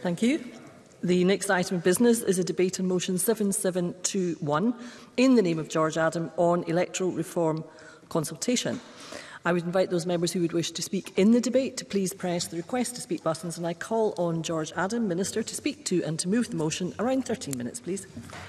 Thank you. The next item of business is a debate on motion 7721 in the name of George Adam on electoral reform consultation. I would invite those members who would wish to speak in the debate to please press the request to speak buttons, and I call on George Adam, Minister, to speak to and to move the motion. Around 13 minutes, please.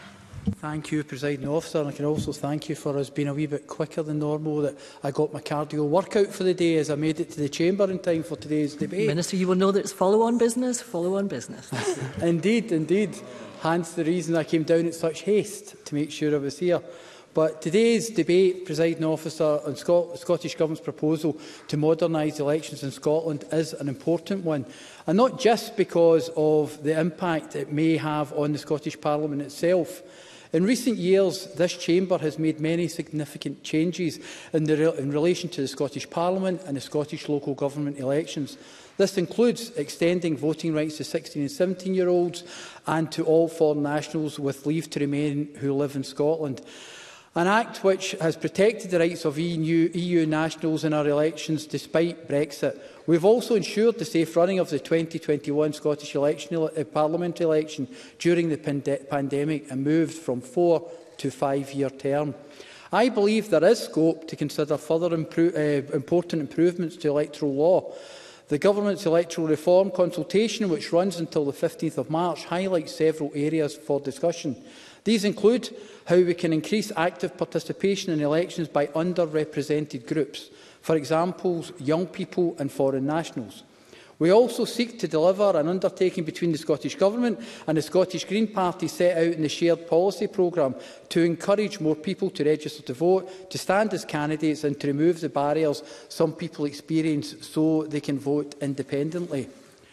Thank you, Presiding Officer. And I can also thank you for us being a wee bit quicker than normal, that I got my cardio workout for the day as I made it to the chamber in time for today's debate. Minister, you will know that it's follow-on business, follow-on business. Indeed, indeed. Hence the reason I came down in such haste to make sure I was here. But today's debate, Presiding Officer, on the Scottish Government's proposal to modernise elections in Scotland is an important one. And not just because of the impact it may have on the Scottish Parliament itself. In recent years, this chamber has made many significant changes in relation to the Scottish Parliament and the Scottish local government elections. This includes extending voting rights to 16 and 17-year-olds and to all foreign nationals with leave to remain who live in Scotland. An act which has protected the rights of EU nationals in our elections despite Brexit. We have also ensured the safe running of the 2021 Scottish Parliament election during the pandemic and moved from 4 to 5-year term. I believe there is scope to consider further important improvements to electoral law. The Government's electoral reform consultation, which runs until the 15th of March, highlights several areas for discussion. These include how we can increase active participation in elections by underrepresented groups, for example, young people and foreign nationals. We also seek to deliver an undertaking between the Scottish Government and the Scottish Green Party set out in the shared policy programme to encourage more people to register to vote, to stand as candidates and to remove the barriers some people experience so they can vote independently.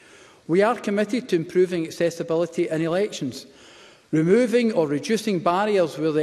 We are committed to improving accessibility in elections, removing or reducing barriers where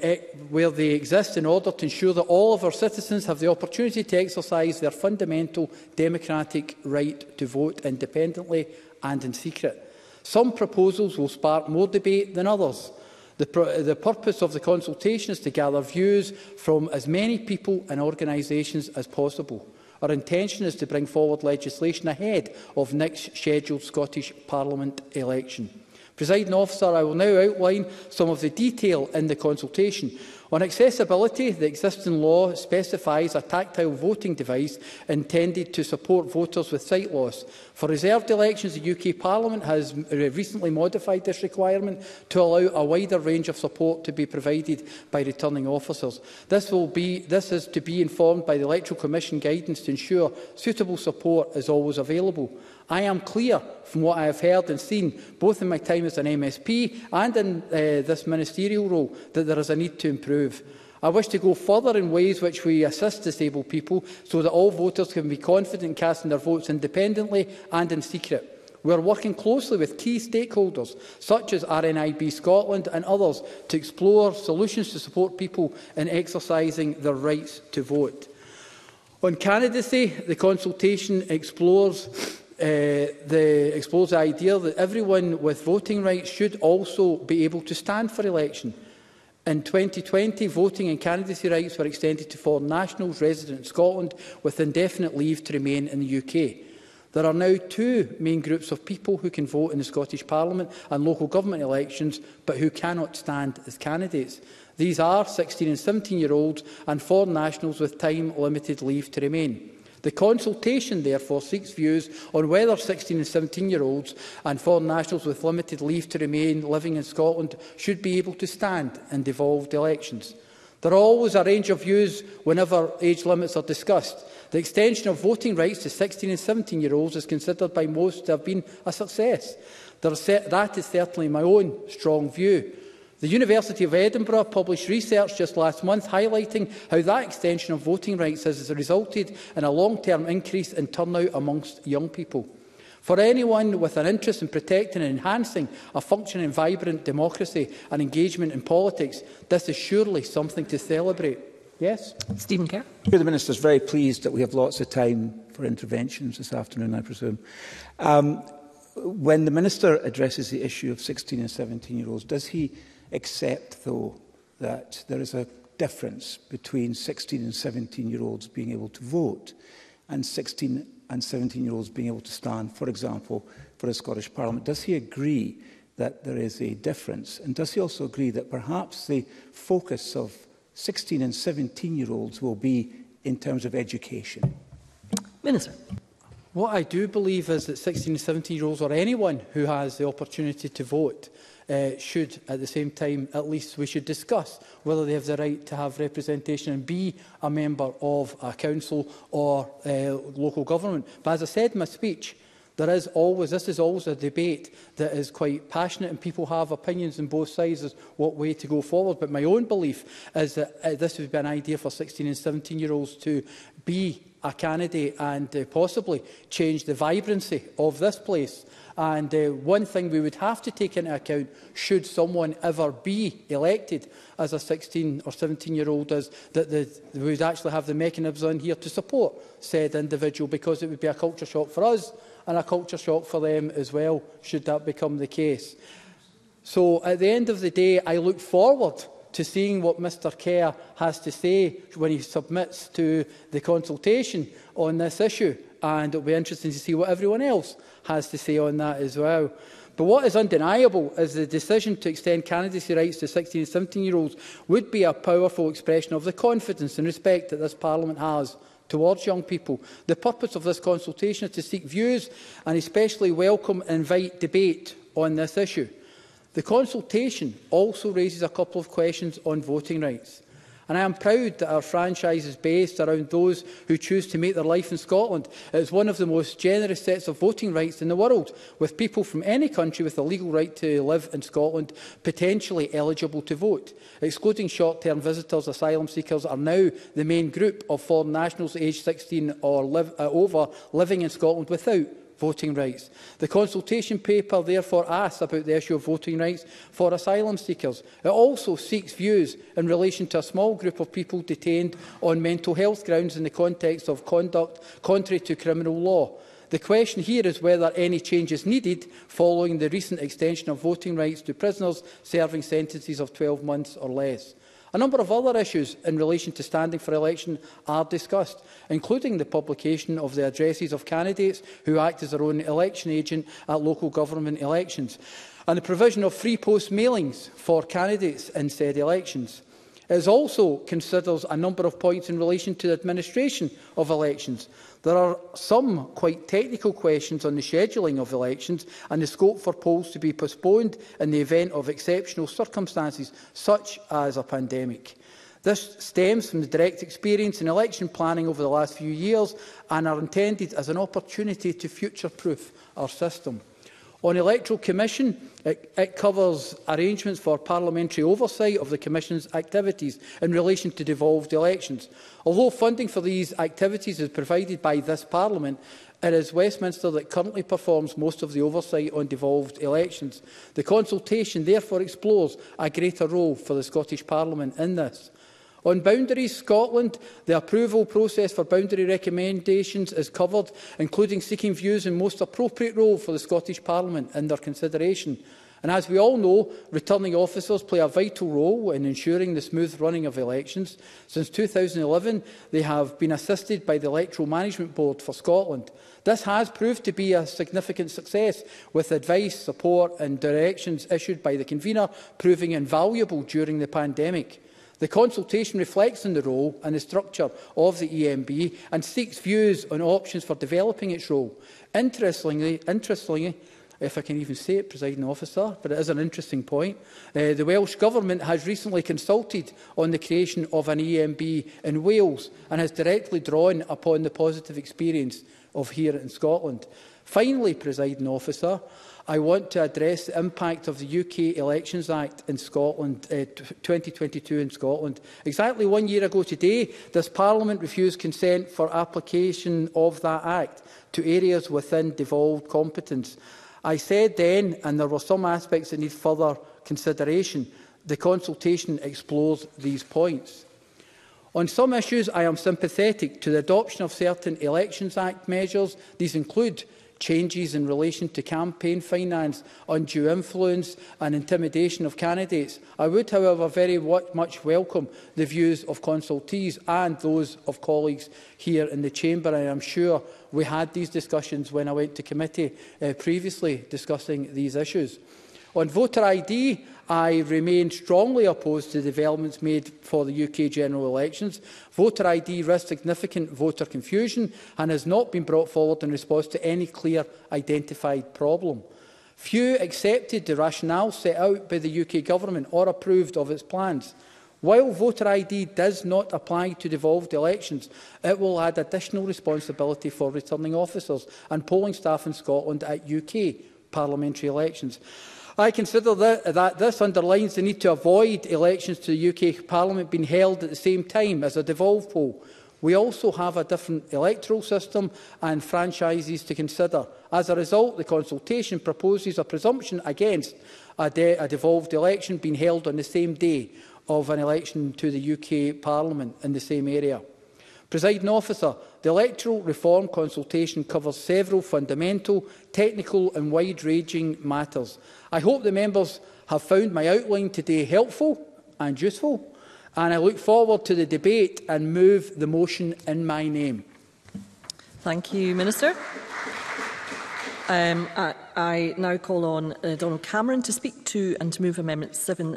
they exist in order to ensure that all of our citizens have the opportunity to exercise their fundamental democratic right to vote independently and in secret. Some proposals will spark more debate than others. The purpose of the consultation is to gather views from as many people and organisations as possible. Our intention is to bring forward legislation ahead of next scheduled Scottish Parliament election. Presiding Officer, I will now outline some of the detail in the consultation. On accessibility, the existing law specifies a tactile voting device intended to support voters with sight loss. For reserved elections, the UK Parliament has recently modified this requirement to allow a wider range of support to be provided by returning officers. This is to be informed by the Electoral Commission guidance to ensure suitable support is always available. I am clear from what I have heard and seen, both in my time as an MSP and in this ministerial role, that there is a need to improve. I wish to go further in ways which we assist disabled people so that all voters can be confident in casting their votes independently and in secret. We are working closely with key stakeholders, such as RNIB Scotland and others, to explore solutions to support people in exercising their rights to vote. On candidacy, the consultation explores the idea that everyone with voting rights should also be able to stand for election. In 2020, voting and candidacy rights were extended to foreign nationals resident in Scotland with indefinite leave to remain in the UK. There are now two main groups of people who can vote in the Scottish Parliament and local government elections, but who cannot stand as candidates. These are 16 and 17-year-olds and foreign nationals with time-limited leave to remain. The consultation, therefore, seeks views on whether 16 and 17-year-olds and foreign nationals with limited leave to remain living in Scotland should be able to stand in devolved elections. There are always a range of views whenever age limits are discussed. The extension of voting rights to 16 and 17-year-olds is considered by most to have been a success. That is certainly my own strong view. The University of Edinburgh published research just last month highlighting how that extension of voting rights has resulted in a long-term increase in turnout amongst young people. For anyone with an interest in protecting and enhancing a functioning and vibrant democracy and engagement in politics, this is surely something to celebrate. Yes? Stephen Kerr. The Minister is very pleased that we have lots of time for interventions this afternoon, I presume. When the Minister addresses the issue of 16 and 17-year-olds, does he accept, though, that there is a difference between 16 and 17-year-olds being able to vote and 16 and 17-year-olds being able to stand, for example, for a Scottish Parliament? Does he agree that there is a difference? And does he also agree that perhaps the focus of 16 and 17-year-olds will be in terms of education? Minister. What I do believe is that 16 and 17-year-olds, or anyone who has the opportunity to vote, should, at the same time, at least we should discuss whether they have the right to have representation and be a member of a council or local government. But as I said in my speech, this is always a debate that is quite passionate, and people have opinions on both sides as what way to go forward. But my own belief is that this would be an idea for 16 and 17-year-olds to be a candidate and possibly change the vibrancy of this place. And one thing we would have to take into account, should someone ever be elected as a 16 or 17-year-old, is that we would actually have the mechanisms in here to support said individual, because it would be a culture shock for us and a culture shock for them as well, should that become the case. So at the end of the day, I look forward to seeing what Mr Kerr has to say when he submits to the consultation on this issue, and it will be interesting to see what everyone else has to say on that as well. But what is undeniable is the decision to extend candidacy rights to 16 and 17-year-olds would be a powerful expression of the confidence and respect that this Parliament has towards young people. The purpose of this consultation is to seek views and especially welcome and invite debate on this issue. The consultation also raises a couple of questions on voting rights. And I am proud that our franchise is based around those who choose to make their life in Scotland. It is one of the most generous sets of voting rights in the world, with people from any country with a legal right to live in Scotland potentially eligible to vote. Excluding short-term visitors, asylum seekers are now the main group of foreign nationals aged 16 or over living in Scotland without voting rights. The consultation paper therefore asks about the issue of voting rights for asylum seekers. It also seeks views in relation to a small group of people detained on mental health grounds in the context of conduct contrary to criminal law. The question here is whether any change is needed following the recent extension of voting rights to prisoners serving sentences of 12 months or less. A number of other issues in relation to standing for election are discussed, including the publication of the addresses of candidates who act as their own election agent at local government elections, and the provision of free post mailings for candidates in said elections. It also considers a number of points in relation to the administration of elections. There are some quite technical questions on the scheduling of elections and the scope for polls to be postponed in the event of exceptional circumstances, such as a pandemic. This stems from the direct experience in election planning over the last few years and are intended as an opportunity to future-proof our system. On Electoral Commission, it covers arrangements for parliamentary oversight of the Commission's activities in relation to devolved elections. Although funding for these activities is provided by this Parliament, it is Westminster that currently performs most of the oversight on devolved elections. The consultation therefore explores a greater role for the Scottish Parliament in this. On boundaries, Scotland, the approval process for boundary recommendations is covered, including seeking views on most appropriate role for the Scottish Parliament in their consideration. And as we all know, returning officers play a vital role in ensuring the smooth running of elections. Since 2011, they have been assisted by the Electoral Management Board for Scotland. This has proved to be a significant success, with advice, support and directions issued by the convener proving invaluable during the pandemic. The consultation reflects on the role and the structure of the EMB and seeks views on options for developing its role. Interestingly, if I can even say it, Presiding Officer, but it is an interesting point, the Welsh Government has recently consulted on the creation of an EMB in Wales and has directly drawn upon the positive experience of here in Scotland. Finally, Presiding Officer, I want to address the impact of the UK Elections Act in Scotland, 2022 in Scotland. Exactly 1 year ago today, this Parliament refused consent for application of that Act to areas within devolved competence. I said then, and there were some aspects that need further consideration, the consultation explores these points. On some issues, I am sympathetic to the adoption of certain Elections Act measures. These include changes in relation to campaign finance, undue influence and intimidation of candidates. I would, however, very much welcome the views of consultees and those of colleagues here in the chamber. I am sure we had these discussions when I went to committee previously discussing these issues. On voter ID, I remain strongly opposed to the developments made for the UK general elections. Voter ID risks significant voter confusion and has not been brought forward in response to any clear identified problem. Few accepted the rationale set out by the UK Government or approved of its plans. While voter ID does not apply to devolved elections, it will add additional responsibility for returning officers and polling staff in Scotland at UK parliamentary elections. I consider that this underlines the need to avoid elections to the UK Parliament being held at the same time as a devolved poll. We also have a different electoral system and franchises to consider. As a result, the consultation proposes a presumption against a devolved election being held on the same day of an election to the UK Parliament in the same area. Presiding Officer, the electoral reform consultation covers several fundamental, technical and wide-ranging matters. I hope the members have found my outline today helpful and useful, and I look forward to the debate and move the motion in my name. Thank you, Minister. I now call on Donald Cameron to speak to and to move Amendment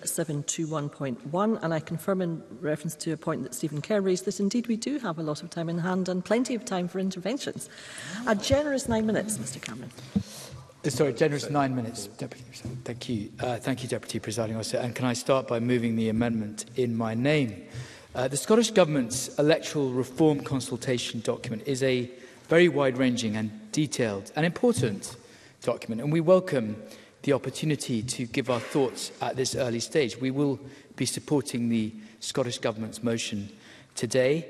7721.1, and I confirm in reference to a point that Stephen Kerr raised that indeed we do have a lot of time in hand and plenty of time for interventions. A generous 9 minutes, Mr Cameron. Sorry, generous 9 minutes, Deputy President. Thank you. Thank you, Deputy Presiding Officer. And can I start by moving the amendment in my name? The Scottish Government's electoral reform consultation document is a very wide-ranging and detailed and important document, and we welcome the opportunity to give our thoughts at this early stage. We will be supporting the Scottish Government's motion today.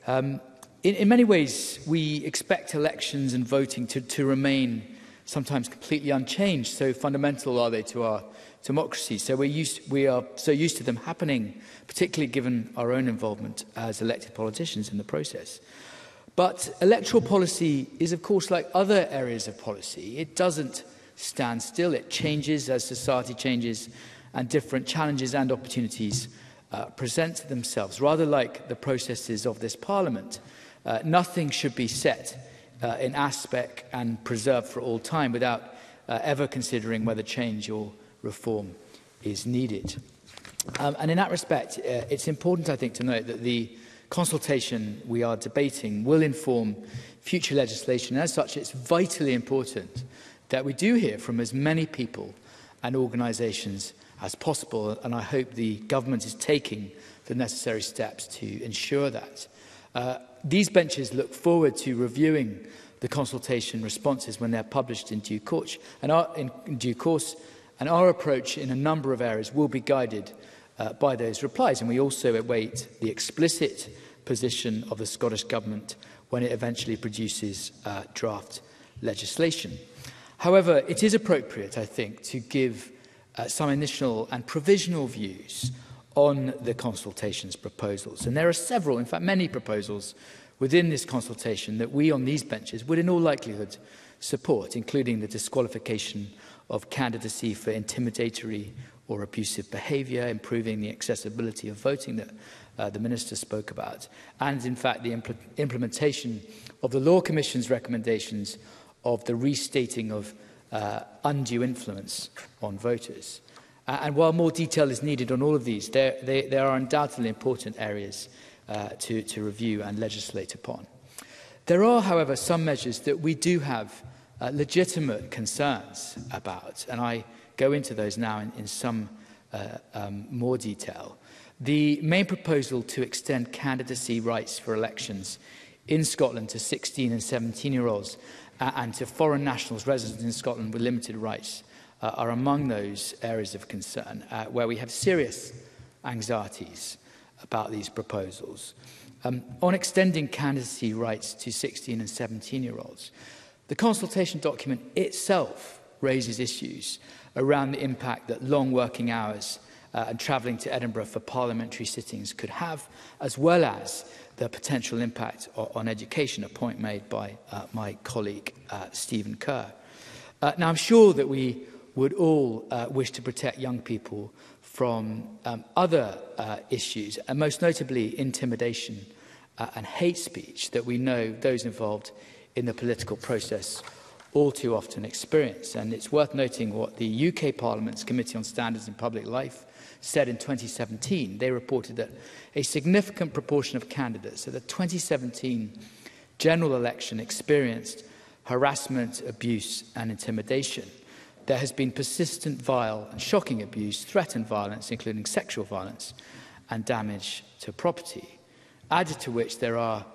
In many ways, we expect elections and voting to remain sometimes completely unchanged, so fundamental are they to our democracy. So we are so used to them happening, particularly given our own involvement as elected politicians in the process. But electoral policy is, of course, like other areas of policy. It doesn't stand still. It changes as society changes and different challenges and opportunities present themselves. Rather like the processes of this Parliament, nothing should be set in aspect and preserved for all time without ever considering whether change or reform is needed. And in that respect, it's important, I think, to note that the consultation we are debating will inform future legislation. As such, it's vitally important that we do hear from as many people and organisations as possible, and I hope the government is taking the necessary steps to ensure that. These benches look forward to reviewing the consultation responses when they're published in due course, and our approach in a number of areas will be guided by those replies, and we also await the explicit position of the Scottish Government when it eventually produces draft legislation. However, it is appropriate, I think, to give some initial and provisional views on the consultation's proposals. And there are several, in fact many proposals within this consultation that we on these benches would in all likelihood support, including the disqualification of candidacy for intimidatory or abusive behaviour, improving the accessibility of voting that the Minister spoke about, and in fact the implementation of the Law Commission's recommendations of the restating of undue influence on voters. And while more detail is needed on all of these, there are undoubtedly important areas to review and legislate upon. There are, however, some measures that we do have legitimate concerns about, and I go into those now in some more detail. The main proposal to extend candidacy rights for elections in Scotland to 16 and 17-year-olds and to foreign nationals resident in Scotland with limited rights are among those areas of concern where we have serious anxieties about these proposals. On extending candidacy rights to 16 and 17-year-olds, the consultation document itself raises issues around the impact that long working hours and travelling to Edinburgh for parliamentary sittings could have, as well as the potential impact on education, a point made by my colleague Stephen Kerr. Now, I'm sure that we would all wish to protect young people from other issues, and most notably intimidation and hate speech that we know those involved in the political process all too often experience. And it's worth noting what the UK Parliament's Committee on Standards in Public Life said in 2017. They reported that a significant proportion of candidates at the 2017 general election experienced harassment, abuse and intimidation. There has been persistent, vile and shocking abuse, threatened violence, including sexual violence and damage to property. Added to which there are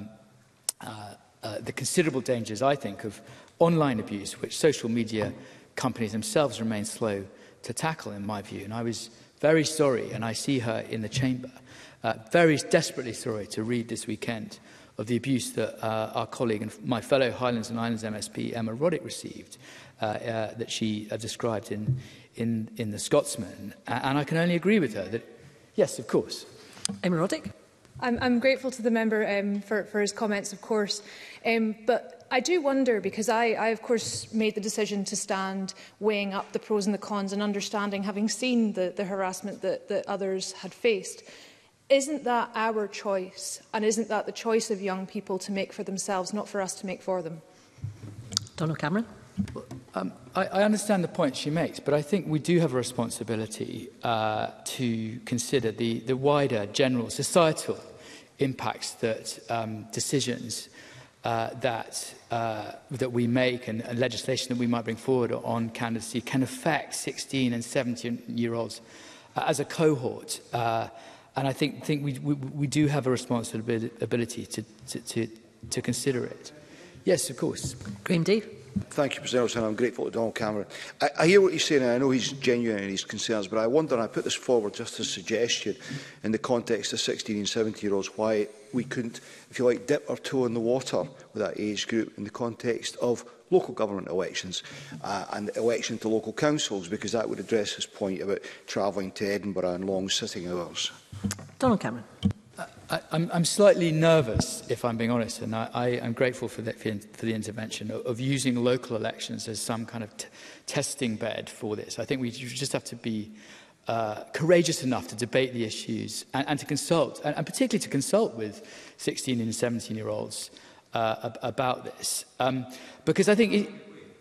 the considerable dangers, I think, of online abuse, which social media companies themselves remain slow to tackle, in my view. And I was very sorry, and I see her in the chamber, very desperately sorry to read this weekend of the abuse that our colleague and my fellow Highlands and Islands MSP, Emma Roddick, received, that she described in The Scotsman. And I can only agree with her that, yes, of course. Emma Roddick. I'm grateful to the member for his comments, of course. But I do wonder, because I, of course, made the decision to stand weighing up the pros and the cons and understanding, having seen the harassment that others had faced. Isn't that our choice? And isn't that the choice of young people to make for themselves, not for us to make for them? Donald Cameron. I understand the point she makes, but I think we do have a responsibility to consider the wider general societal impacts that decisions that we make and legislation that we might bring forward on candidacy can affect 16 and 17-year-olds as a cohort. And I think we do have a responsibility to consider it. Yes, of course. Graham Dave. Thank you, President, and I'm grateful to Donald Cameron. I hear what he's saying, and I know he's genuine in his concerns, but I wonder, and I put this forward just as a suggestion in the context of 16 and 17-year-olds, why we couldn't, if you like, dip our toe in the water with that age group in the context of local government elections and election to local councils, because that would address this point about travelling to Edinburgh and long sitting hours. Donald Cameron. I'm slightly nervous, if I'm being honest, and I am grateful for the intervention of using local elections as some kind of testing bed for this. I think we just have to be courageous enough to debate the issues and to consult, and particularly to consult with 16 and 17-year-olds about this. Because I think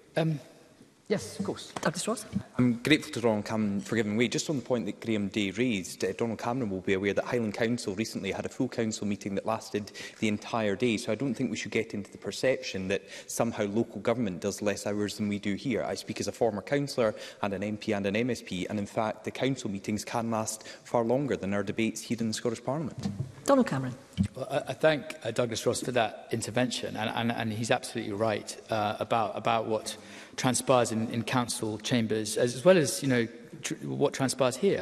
yes, of course. Douglas Ross. I'm grateful to Donald Cameron for giving way. Just on the point that Graham Day raised, Donald Cameron will be aware that Highland Council recently had a full council meeting that lasted the entire day. So I don't think we should get into the perception that somehow local government does less hours than we do here. I speak as a former councillor and an MP and an MSP, and in fact the council meetings can last far longer than our debates here in the Scottish Parliament. Donald Cameron. Well, I thank Douglas Ross for that intervention, and he's absolutely right about what transpires in council chambers, as well as what transpires here.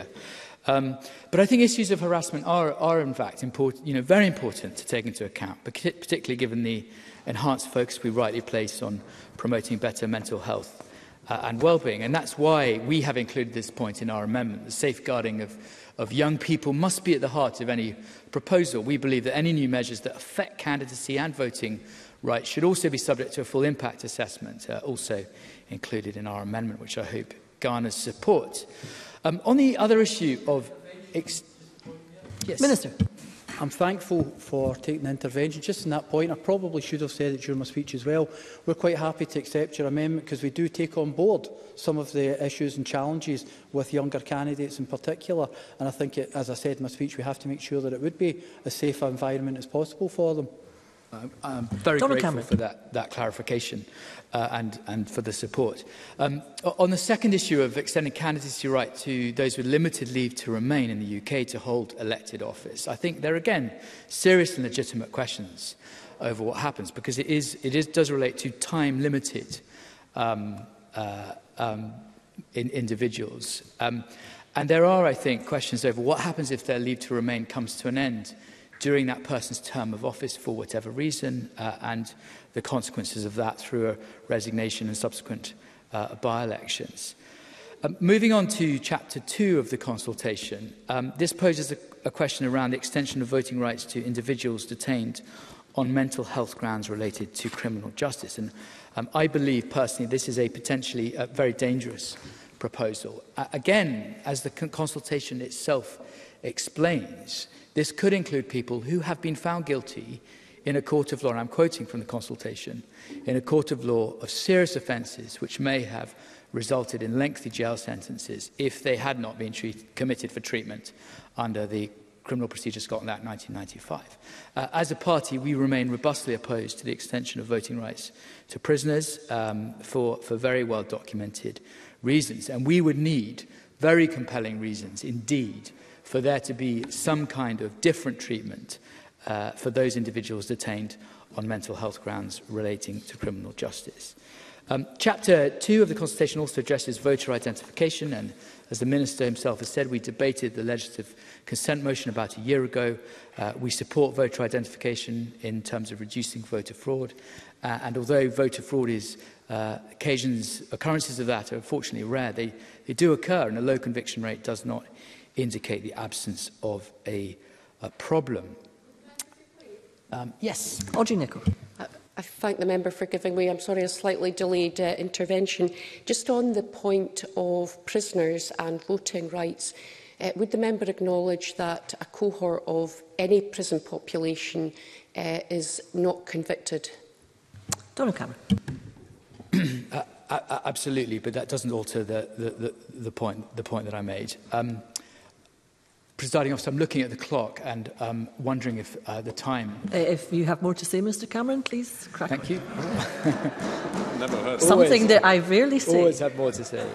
But I think issues of harassment are in fact important, very important to take into account, particularly given the enhanced focus we rightly place on promoting better mental health and well-being. And that's why we have included this point in our amendment. The safeguarding of young people must be at the heart of any proposal. We believe that any new measures that affect candidacy and voting rights should also be subject to a full impact assessment, also included in our amendment, which I hope garners support. On the other issue of... Yes. Minister. I'm thankful for taking the intervention. Just on that point, I probably should have said it during my speech as well. We're quite happy to accept your amendment because we do take on board some of the issues and challenges with younger candidates in particular. And I think, as I said in my speech, we have to make sure that it would be as safe an environment as possible for them. I'm very Donald grateful for that clarification and for the support. On the second issue of extending candidacy right to those with limited leave to remain in the UK to hold elected office, I think there are, again, serious and legitimate questions over what happens, because it does relate to time-limited individuals. And there are, I think, questions over what happens if their leave to remain comes to an end during that person's term of office for whatever reason, and the consequences of that through a resignation and subsequent by-elections. Moving on to Chapter 2 of the consultation, this poses a question around the extension of voting rights to individuals detained on mental health grounds related to criminal justice. And I believe, personally, this is a potentially very dangerous proposal. Again, as the consultation itself explains, this could include people who have been found guilty in a court of law, and I'm quoting from the consultation, in a court of law of serious offences which may have resulted in lengthy jail sentences if they had not been committed for treatment under the Criminal Procedure Scotland Act 1995. As a party, we remain robustly opposed to the extension of voting rights to prisoners for very well documented reasons. And we would need very compelling reasons indeed for there to be some kind of different treatment for those individuals detained on mental health grounds relating to criminal justice. Chapter 2 of the consultation also addresses voter identification, and as the Minister himself has said, we debated the legislative consent motion about a year ago. We support voter identification in terms of reducing voter fraud, and although voter fraud is occurrences of that are unfortunately rare, they do occur, and a low conviction rate does not indicate the absence of a problem. Yes, Audrey Nicholl. I thank the member for giving way. I'm sorry, a slightly delayed intervention. Just on the point of prisoners and voting rights, would the member acknowledge that a cohort of any prison population is not convicted? Donald Cameron. Absolutely, but that doesn't alter the point that I made. Presiding officer, I'm looking at the clock and wondering if the time... If you have more to say, Mr Cameron, please crack on. Thank you. Never heard. Something that I rarely say. Always have more to say.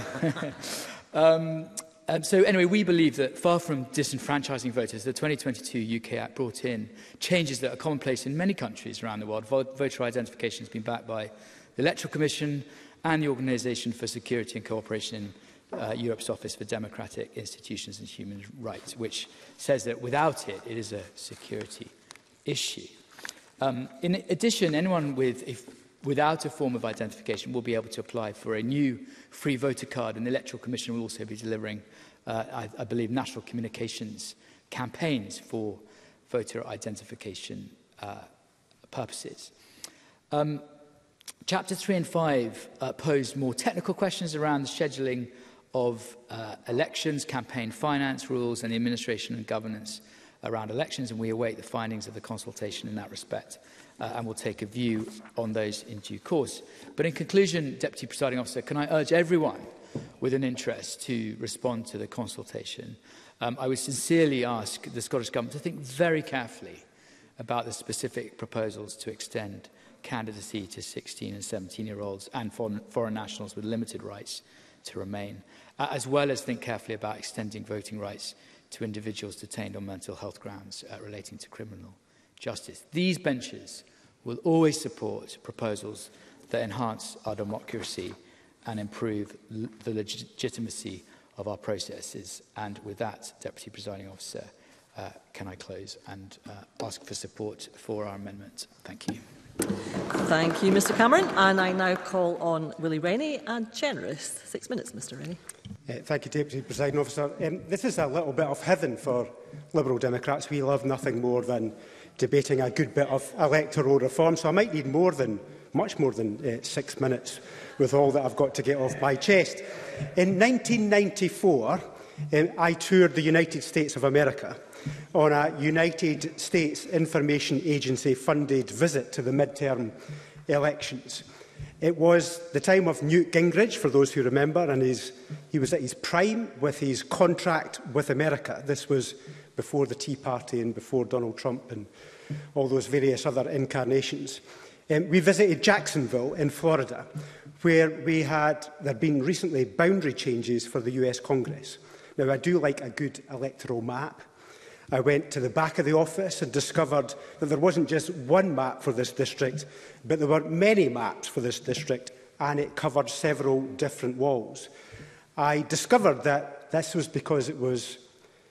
So anyway, we believe that far from disenfranchising voters, the 2022 UK Act brought in changes that are commonplace in many countries around the world. Voter identification has been backed by the Electoral Commission and the Organisation for Security and Cooperation in Europe's Office for Democratic Institutions and Human Rights, which says that without it, it is a security issue. In addition, anyone without a form of identification will be able to apply for a new free voter card, and the Electoral Commission will also be delivering, I believe, national communications campaigns for voter identification purposes. Chapter 3 and 5 pose more technical questions around the scheduling of elections, campaign finance rules, and the administration and governance around elections, and we await the findings of the consultation in that respect, and will take a view on those in due course. But in conclusion, Deputy Presiding Officer, can I urge everyone with an interest to respond to the consultation? I would sincerely ask the Scottish Government to think very carefully about the specific proposals to extend candidacy to 16 and 17-year-olds and foreign nationals with limited rights to remain, as well as think carefully about extending voting rights to individuals detained on mental health grounds relating to criminal justice. These benches will always support proposals that enhance our democracy and improve the legitimacy of our processes. And with that, Deputy Presiding Officer, can I close and ask for support for our amendment? Thank you. Thank you, Mr Cameron. And I now call on Willie Rennie, and generous 6 minutes, Mr Rennie. Thank you, Deputy Presiding Officer. This is a little bit of heaven for Liberal Democrats. We love nothing more than debating a good bit of electoral reform, so I might need much more than 6 minutes with all that I've got to get off my chest. In 1994, I toured the United States of America on a United States Information Agency funded visit to the midterm elections. It was the time of Newt Gingrich, for those who remember, and he was at his prime with his contract with America. This was before the Tea Party and before Donald Trump and all those various other incarnations. We visited Jacksonville in Florida, where there'd been recently boundary changes for the US Congress. Now, I do like a good electoral map. I went to the back of the office and discovered that there wasn't just one map for this district, but there were many maps for this district, and it covered several different walls. I discovered that this was because it was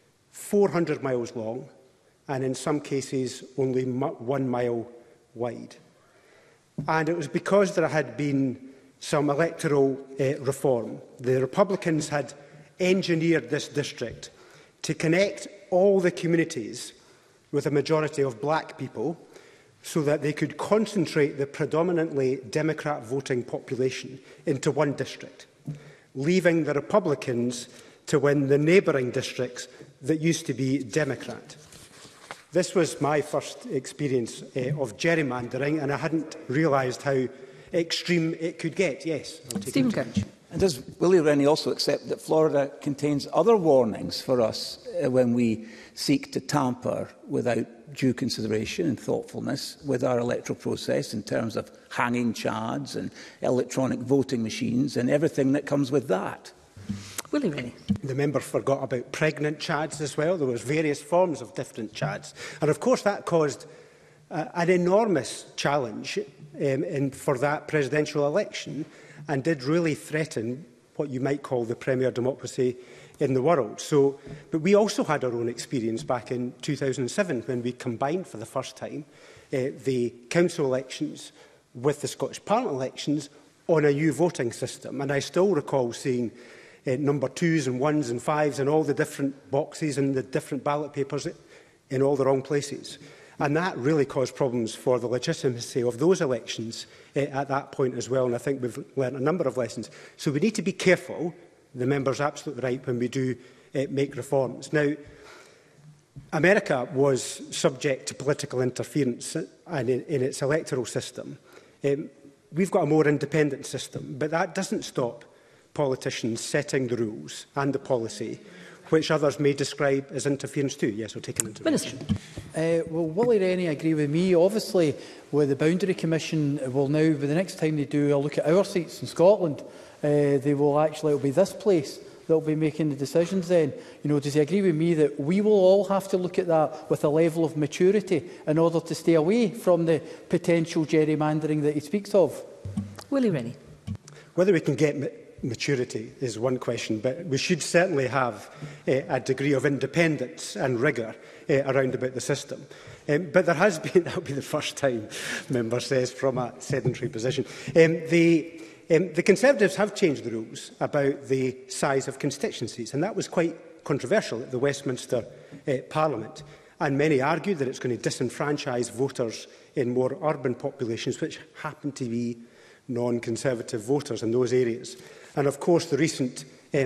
400 miles long, and in some cases only 1 mile wide. And it was because there had been some electoral reform. The Republicans had engineered this district to connect all the communities with a majority of black people so that they could concentrate the predominantly Democrat voting population into one district, leaving the Republicans to win the neighbouring districts that used to be Democrat. This was my first experience of gerrymandering, and I hadn't realised how extreme it could get. Yes, I'll take Stephen it. And does Willie Rennie also accept that Florida contains other warnings for us when we seek to tamper without due consideration and thoughtfulness with our electoral process in terms of hanging chads and electronic voting machines and everything that comes with that? Willie Rennie. The member forgot about pregnant chads as well. There was various forms of different chads. And of course that caused an enormous challenge for that presidential election and did really threaten what you might call the premier democracy in the world. But we also had our own experience back in 2007 when we combined for the first time the council elections with the Scottish Parliament elections on a new voting system. And I still recall seeing number 2s and 1s and 5s and all the different boxes and the different ballot papers in all the wrong places. And that really caused problems for the legitimacy of those elections at that point as well. And I think we've learned a number of lessons. So we need to be careful. The member's absolutely right when we do make reforms. Now, America was subject to political interference in its electoral system. We've got a more independent system, but that doesn't stop politicians setting the rules and the policy which others may describe as interference too. Yes, we'll take an intervention. Well, Willie Rennie, agree with me. Obviously, with the Boundary Commission, will now, by the next time they do a look at our seats in Scotland, they will actually, it'll be this place that will be making the decisions then. You know, does he agree with me that we will all have to look at that with a level of maturity in order to stay away from the potential gerrymandering that he speaks of? Willie Rennie. Whether we can get maturity is one question, but we should certainly have a degree of independence and rigour around about the system. But there has been, that will be the first time, member says, from a sedentary position. The Conservatives have changed the rules about the size of constituencies, and that was quite controversial at the Westminster Parliament. And many argued that it's going to disenfranchise voters in more urban populations, which happen to be non-Conservative voters in those areas. And of course, the recent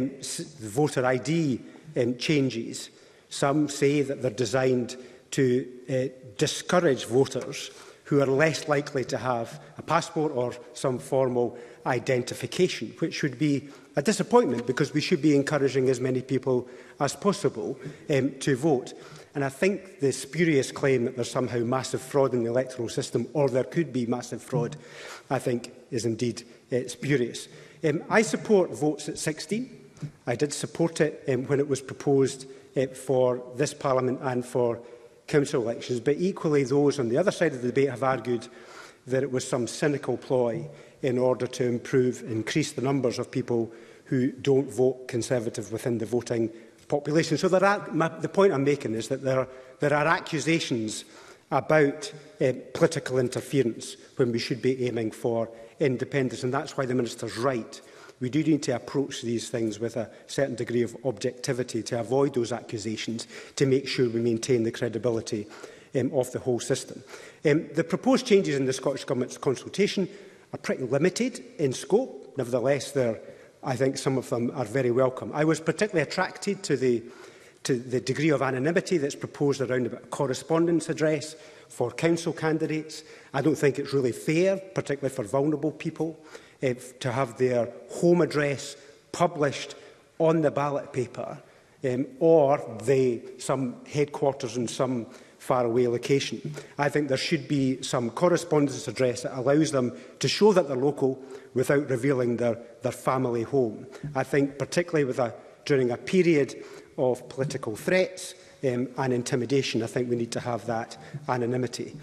voter ID changes, some say that they're designed to discourage voters who are less likely to have a passport or some formal identification, which would be a disappointment because we should be encouraging as many people as possible to vote. And I think the spurious claim that there's somehow massive fraud in the electoral system, or there could be massive fraud, I think is indeed spurious. I support votes at 16. I did support it when it was proposed for this Parliament and for council elections, but equally those on the other side of the debate have argued that it was some cynical ploy in order to increase the numbers of people who don't vote Conservative within the voting population. So the point I'm making is that there are accusations about political interference when we should be aiming for independence, and that's why the Minister's right. We do need to approach these things with a certain degree of objectivity to avoid those accusations, to make sure we maintain the credibility of the whole system. The proposed changes in the Scottish Government's consultation are pretty limited in scope. Nevertheless, I think some of them are very welcome. I was particularly attracted to the degree of anonymity that's proposed around about a correspondence address for council candidates. I don't think it's really fair, particularly for vulnerable people, to have their home address published on the ballot paper or some headquarters in some faraway location. I think there should be some correspondence address that allows them to show that they're local without revealing their family home. I think particularly during a period of political threats and intimidation, I think we need to have that anonymity.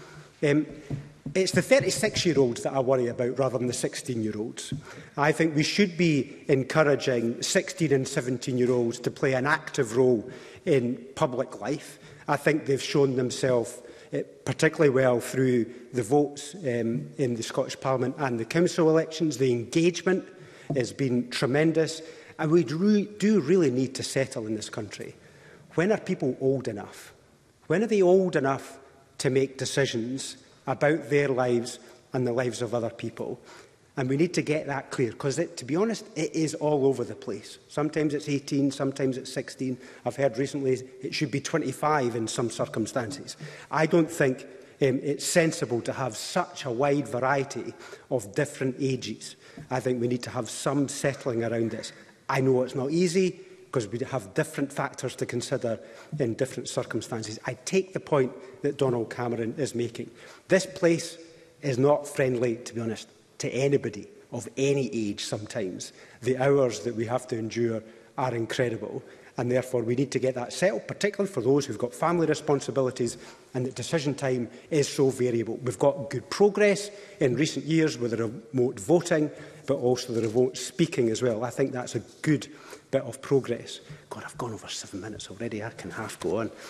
It's the 36-year-olds that I worry about rather than the 16-year-olds. I think we should be encouraging 16 and 17-year-olds to play an active role in public life. I think they've shown themselves particularly well through the votes in the Scottish Parliament and the Council elections. The engagement has been tremendous, and we do really need to settle in this country. When are people old enough? When are they old enough to make decisions about their lives and the lives of other people? And we need to get that clear, because, to be honest, it is all over the place. Sometimes it's 18, sometimes it's 16. I've heard recently it should be 25 in some circumstances. I don't think it's sensible to have such a wide variety of different ages. I think we need to have some settling around this. I know it's not easy, because we have different factors to consider in different circumstances. I take the point that Donald Cameron is making. This place is not friendly, to be honest, to anybody of any age sometimes. The hours that we have to endure are incredible, and therefore we need to get that settled, particularly for those who've got family responsibilities and that decision time is so variable. We've got good progress in recent years with the remote voting, but also the remote speaking as well. I think that's a good bit of progress. God, I've gone over 7 minutes already. I can half go on.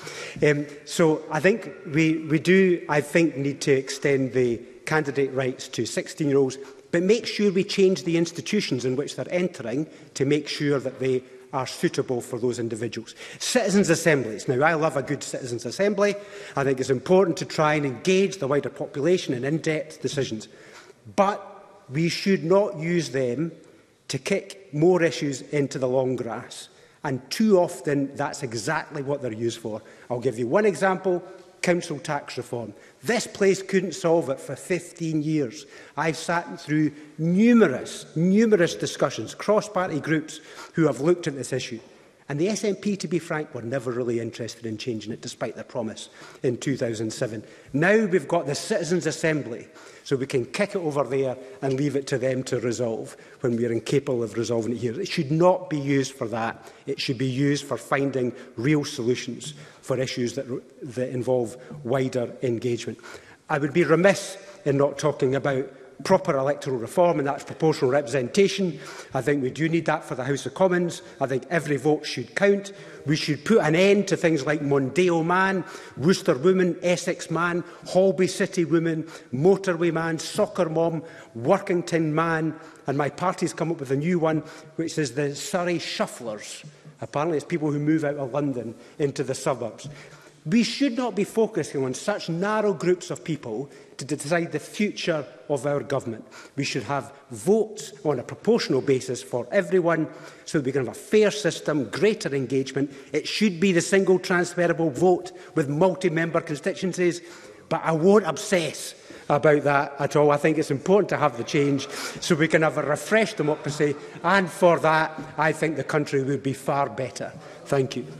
So I think we do, need to extend the candidate rights to 16-year-olds, but make sure we change the institutions in which they're entering to make sure that they are suitable for those individuals. Citizens' assemblies. Now, I love a good citizens' assembly. I think it's important to try and engage the wider population in in-depth decisions. But we should not use them to kick more issues into the long grass. And too often, that's exactly what they're used for. I'll give you one example. Council tax reform. This place couldn't solve it for 15 years. I've sat through numerous discussions, cross-party groups who have looked at this issue. And the SNP, to be frank, were never really interested in changing it, despite their promise in 2007. Now we've got the Citizens' Assembly, so we can kick it over there and leave it to them to resolve when we are incapable of resolving it here. It should not be used for that. It should be used for finding real solutions for issues that involve wider engagement. I would be remiss in not talking about proper electoral reform, and that's proportional representation. I think we do need that for the House of Commons. I think every vote should count. We should put an end to things like Mondeo Man, Worcester Woman, Essex Man, Holby City Woman, Motorway Man, Soccer Mom, Workington Man, and my party's come up with a new one, which is the Surrey Shufflers. Apparently it's people who move out of London into the suburbs. We should not be focusing on such narrow groups of people to decide the future of our government. We should have votes on a proportional basis for everyone so that we can have a fair system, greater engagement. It should be the single transferable vote with multi-member constituencies, but I won't obsess about that at all. I think it's important to have the change so we can have a refreshed democracy, and for that I think the country would be far better. Thank you.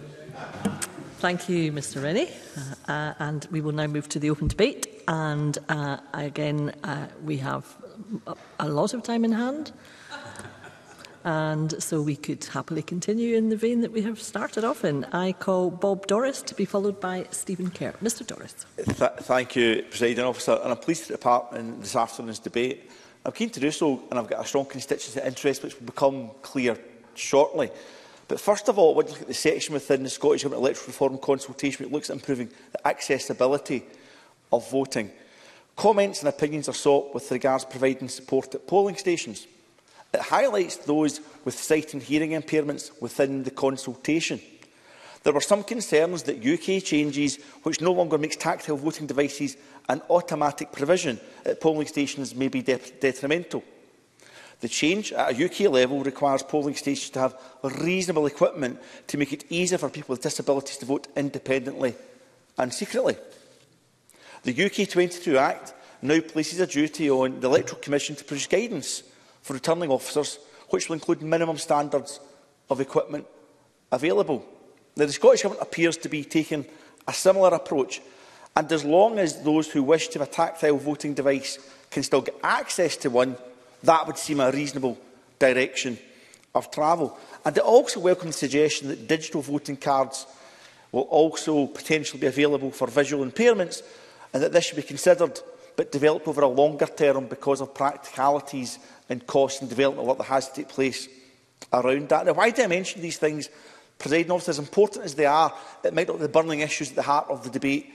Thank you, Mr Rennie. And we will now move to the open debate. And again, we have a lot of time in hand. And so we could happily continue in the vein that we have started off in. I call Bob Doris to be followed by Stephen Kerr. Mr Doris. Thank you, Presiding Officer. And I'm pleased to take part in this afternoon's debate. I'm keen to do so, and I've got a strong constituency interest which will become clear shortly. But first of all, I want to look at the section within the Scottish Government Electoral Reform Consultation which looks at improving the accessibility of voting. Comments and opinions are sought with regards to providing support at polling stations. It highlights those with sight and hearing impairments within the consultation. There were some concerns that UK changes, which no longer makes tactile voting devices an automatic provision at polling stations, may be detrimental. The change at a UK level requires polling stations to have reasonable equipment to make it easier for people with disabilities to vote independently and secretly. The UK 22 Act now places a duty on the Electoral Commission to produce guidance for returning officers, which will include minimum standards of equipment available. Now, the Scottish Government appears to be taking a similar approach, and as long as those who wish to have a tactile voting device can still get access to one, that would seem a reasonable direction of travel. And I also welcome the suggestion that digital voting cards will also potentially be available for visual impairments, and that this should be considered but developed over a longer term because of practicalities and cost and development of what has to take place around that. Now, why do I mention these things? Presiding Officer, as important as they are, it might not be the burning issues at the heart of the debate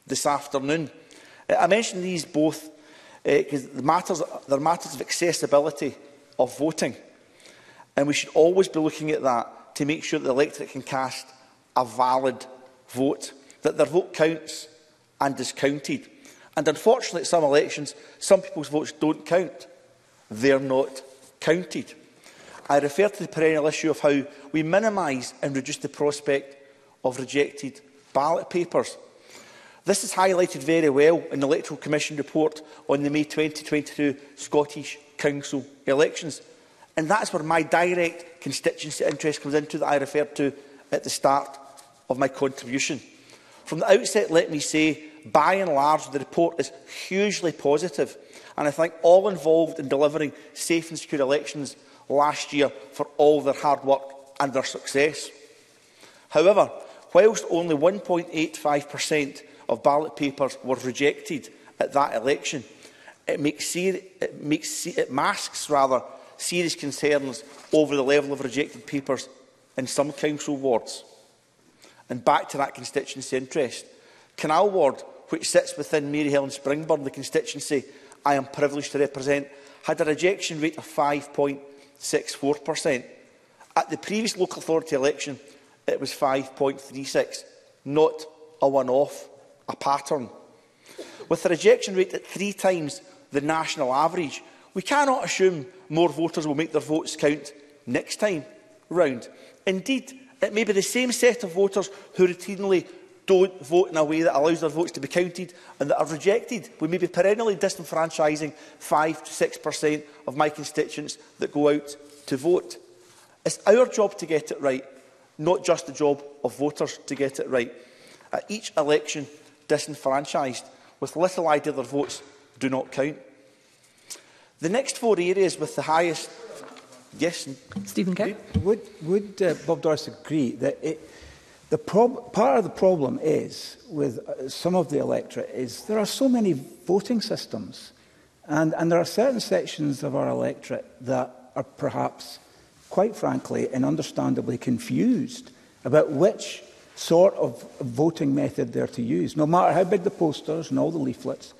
this afternoon. I mention these both because they're matters of accessibility of voting, and we should always be looking at that to make sure that the electorate can cast a valid vote, that their vote counts and is counted. And unfortunately, at some elections, some people's votes don't count. They're not counted. I refer to the perennial issue of how we minimise and reduce the prospect of rejected ballot papers. This is highlighted very well in the Electoral Commission report on the May 2022 Scottish Council elections. And that's where my direct constituency interest comes into that I referred to at the start of my contribution. From the outset, let me say, by and large, the report is hugely positive, and I thank all involved in delivering safe and secure elections last year for all their hard work and their success. However, whilst only 1.85% of ballot papers were rejected at that election, it masks serious concerns over the level of rejected papers in some council wards. And back to that constituency interest, Canal Ward, which sits within Maryhill and Springburn, the constituency I am privileged to represent, had a rejection rate of 5.64%. At the previous local authority election, it was 5.36%, not a one-off, a pattern. With a rejection rate at 3 times the national average, we cannot assume more voters will make their votes count next time round. Indeed, it may be the same set of voters who routinely don't vote in a way that allows their votes to be counted and that are rejected. We may be perennially disenfranchising 5 to 6% of my constituents that go out to vote. It's our job to get it right, not just the job of voters to get it right. At each election, disenfranchised, with little idea their votes do not count. The next 4 areas with the highest... Yes, Stephen Kerr. Would Bob Doris agree that part of the problem is with some of the electorate is there are so many voting systems, and there are certain sections of our electorate that are perhaps, quite frankly and understandably, confused about which sort of voting method they're to use, no matter how big the posters and all the leaflets.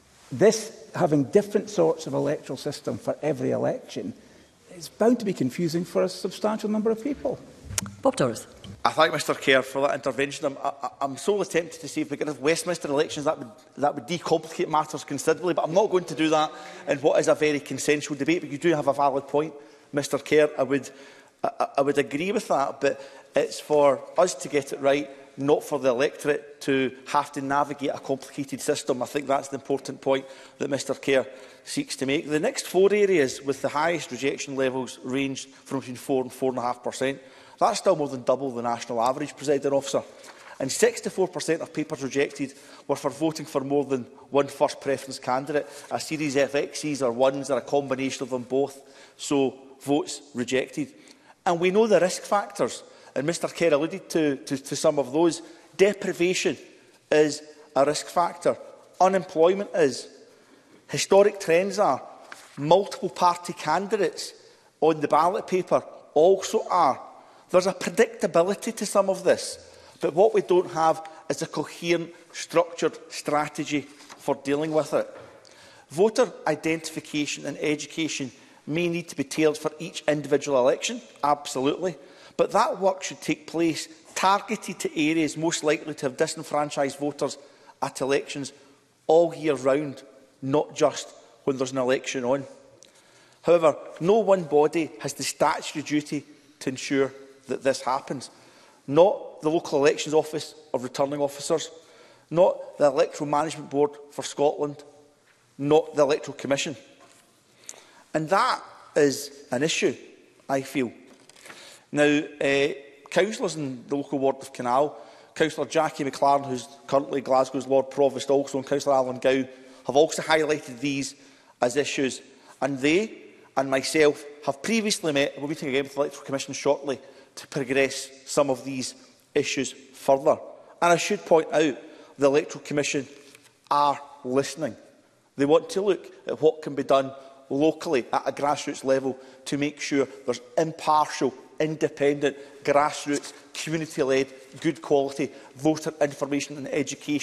This having different sorts of electoral system for every election is bound to be confusing for a substantial number of people. Bob Doris. I thank Mr Kerr for that intervention. I'm sorely tempted to say if we get Westminster elections that would decomplicate matters considerably, but I'm not going to do that in what is a very consensual debate. But you do have a valid point, Mr Kerr. I would agree with that, but it's for us to get it right, not for the electorate to have to navigate a complicated system. I think that's the important point that Mr Kerr seeks to make. The next 4 areas with the highest rejection levels ranged from between 4 and 4.5%. That's still more than double the national average, Presiding Officer. And 64% of papers rejected were for voting for more than one first preference candidate, a series of X's or ones or a combination of them both, so votes rejected. And we know the risk factors, and Mr Kerr alluded to some of those. Deprivation is a risk factor. Unemployment is. Historic trends are. Multiple party candidates on the ballot paper also are. There's a predictability to some of this, but what we don't have is a coherent, structured strategy for dealing with it. Voter identification and education may need to be tailored for each individual election, absolutely, but that work should take place targeted to areas most likely to have disenfranchised voters at elections all year round, not just when there's an election on. However, no one body has the statutory duty to ensure that this happens. Not the local elections office of returning officers, not the Electoral Management Board for Scotland, not the Electoral Commission. And that is an issue, I feel. Now, councillors in the local ward of Canal, Councillor Jackie McLaren, who is currently Glasgow's Lord Provost also, and Councillor Alan Gow, have also highlighted these as issues. And they and myself have previously met, we'll be meeting again with the Electoral Commission shortly, to progress some of these issues further. And I should point out the Electoral Commission are listening. They want to look at what can be done locally at a grassroots level to make sure there's impartial, independent, grassroots, community-led, good quality voter information and education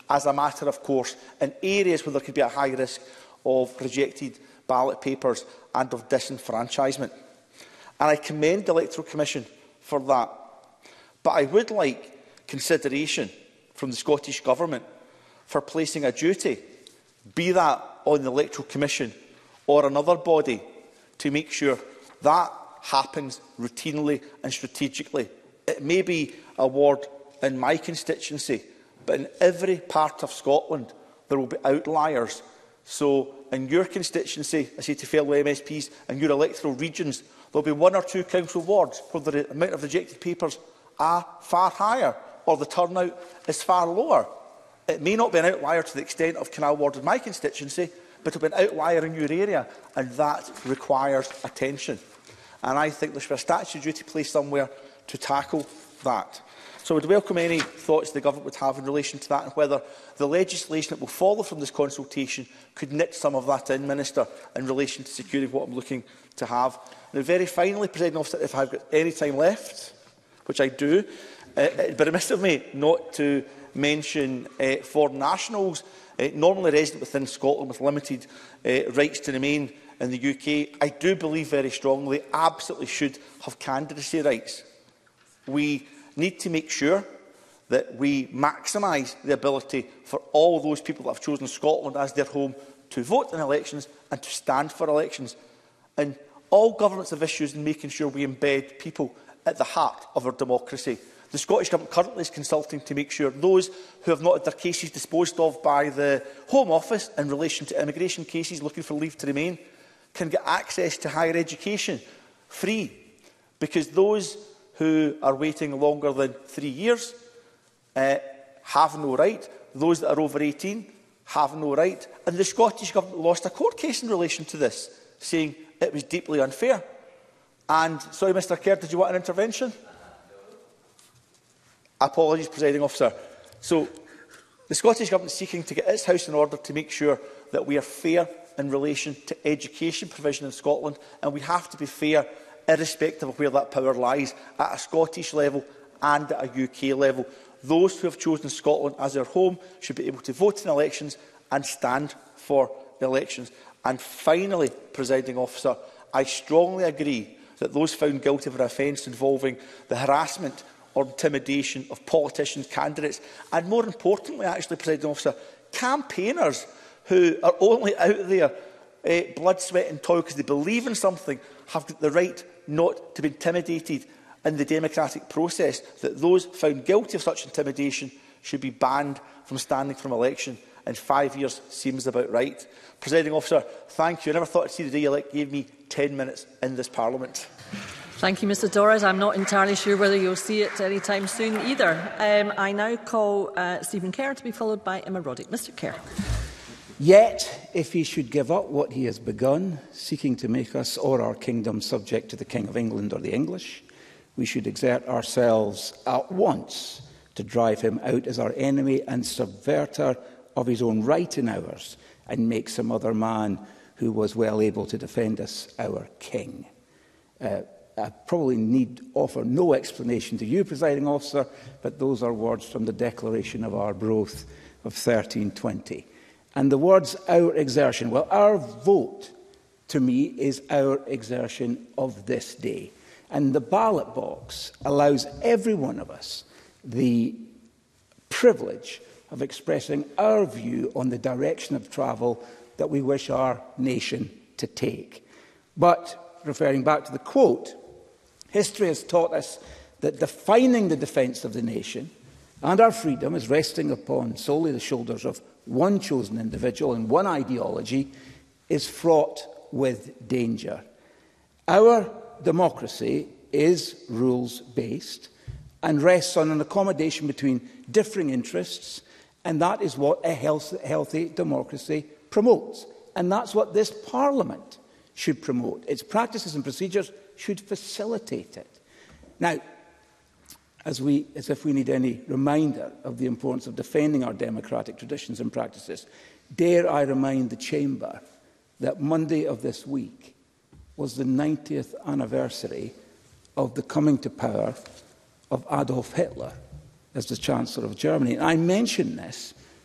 as a matter of course in areas where there could be a high risk of rejected ballot papers and of disenfranchisement. And I commend the Electoral Commission for that. But I would like consideration from the Scottish Government for placing a duty, be that on the Electoral Commission or another body, to make sure that happens routinely and strategically. It may be a ward in my constituency, but in every part of Scotland there will be outliers. So in your constituency, I say to fellow MSPs, in your electoral regions, there will be 1 or 2 council wards where the amount of rejected papers are far higher or the turnout is far lower. It may not be an outlier to the extent of Canal Ward in my constituency, but it will be an outlier in your area, and that requires attention. And I think there should be a statutory duty placed somewhere to tackle that. So I would welcome any thoughts the Government would have in relation to that, and whether the legislation that will follow from this consultation could knit some of that in, Minister, in relation to securing what I'm looking to have. Now, very finally, Presiding Officer, if I've got any time left, which I do, but remiss of me not to mention foreign nationals, normally resident within Scotland with limited rights to remain in the UK. I do believe very strongly they absolutely should have candidacy rights. We need to make sure that we maximise the ability for all those people that have chosen Scotland as their home to vote in elections and to stand for elections. And all governments have issues in making sure we embed people at the heart of our democracy. The Scottish Government currently is consulting to make sure those who have not had their cases disposed of by the Home Office in relation to immigration cases looking for leave to remain can get access to higher education free, because those who are waiting longer than 3 years have no right. Those that are over 18 have no right. And the Scottish Government lost a court case in relation to this, saying it was deeply unfair. And, sorry, Mr Kerr, did you want an intervention? Apologies, Presiding Officer. So, the Scottish Government is seeking to get its house in order to make sure that we are fair in relation to education provision in Scotland, and we have to be fair irrespective of where that power lies, at a Scottish level and at a UK level. Those who have chosen Scotland as their home should be able to vote in elections and stand for elections. And finally, Presiding Officer, I strongly agree that those found guilty of an offence involving the harassment or intimidation of politicians, candidates, and more importantly, actually, Presiding Officer, campaigners who are only out there blood, sweat and toil because they believe in something, have got the right not to be intimidated in the democratic process, that those found guilty of such intimidation should be banned from standing for an election. And 5 years seems about right. Presiding Officer, thank you. I never thought I'd see the day you gave me 10 minutes in this Parliament. Thank you, Mr Dorries. I'm not entirely sure whether you'll see it any time soon either. I now call Stephen Kerr to be followed by Emma Roddick. Mr Kerr. Yet, if he should give up what he has begun, seeking to make us or our kingdom subject to the King of England or the English, we should exert ourselves at once to drive him out as our enemy and subverter of his own right in ours, and make some other man who was well able to defend us our king. I probably need offer no explanation to you, Presiding Officer, but those are words from the Declaration of Arbroath of 1320. And the words our exertion, well, our vote to me is our exertion of this day. And the ballot box allows every one of us the privilege of expressing our view on the direction of travel that we wish our nation to take. But, referring back to the quote, history has taught us that defining the defence of the nation and our freedom is resting upon solely the shoulders of one chosen individual and one ideology is fraught with danger. Our democracy is rules-based and rests on an accommodation between differing interests, and that is what a healthy democracy promotes. And that's what this Parliament should promote. Its practices and procedures should facilitate it. Now, as if we need any reminder of the importance of defending our democratic traditions and practices, dare I remind the Chamber that Monday of this week was the 90th anniversary of the coming to power of Adolf Hitler as the Chancellor of Germany. And I mention this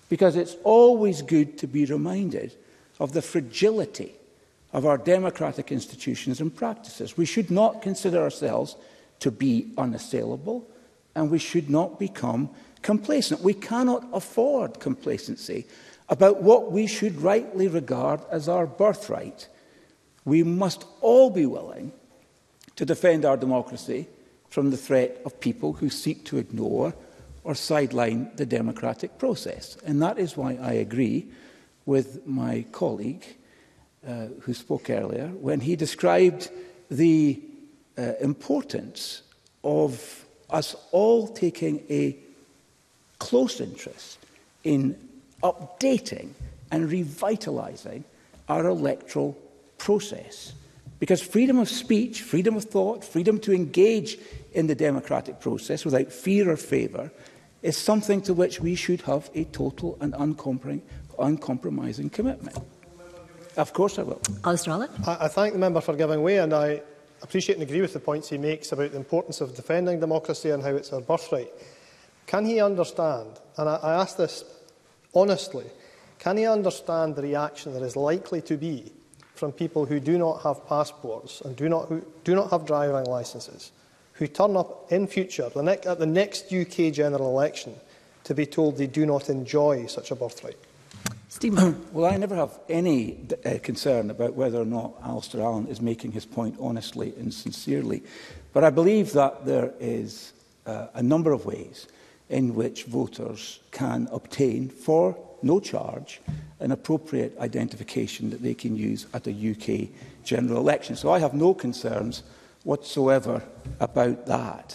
because it's always good to be reminded of the fragility of our democratic institutions and practices. We should not consider ourselves to be unassailable, and we should not become complacent. We cannot afford complacency about what we should rightly regard as our birthright. We must all be willing to defend our democracy from the threat of people who seek to ignore or sideline the democratic process. And that is why I agree with my colleague who spoke earlier when he described the importance of us all taking a close interest in updating and revitalising our electoral process. Because freedom of speech, freedom of thought, freedom to engage in the democratic process without fear or favour is something to which we should have a total and uncompromising commitment. Of course I will. Alistair Allen. I thank the member for giving way, and I appreciate and agree with the points he makes about the importance of defending democracy and how it's our birthright. Can he understand, and I ask this honestly, can he understand the reaction that is likely to be from people who do not have passports and who do not have driving licences, who turn up in future at the next UK general election to be told they do not enjoy such a birthright? Stephen. Well, I never have any concern about whether or not Alistair Allen is making his point honestly and sincerely. But I believe that there is a number of ways in which voters can obtain, for no charge, an appropriate identification that they can use at a UK general election. So I have no concerns whatsoever about that.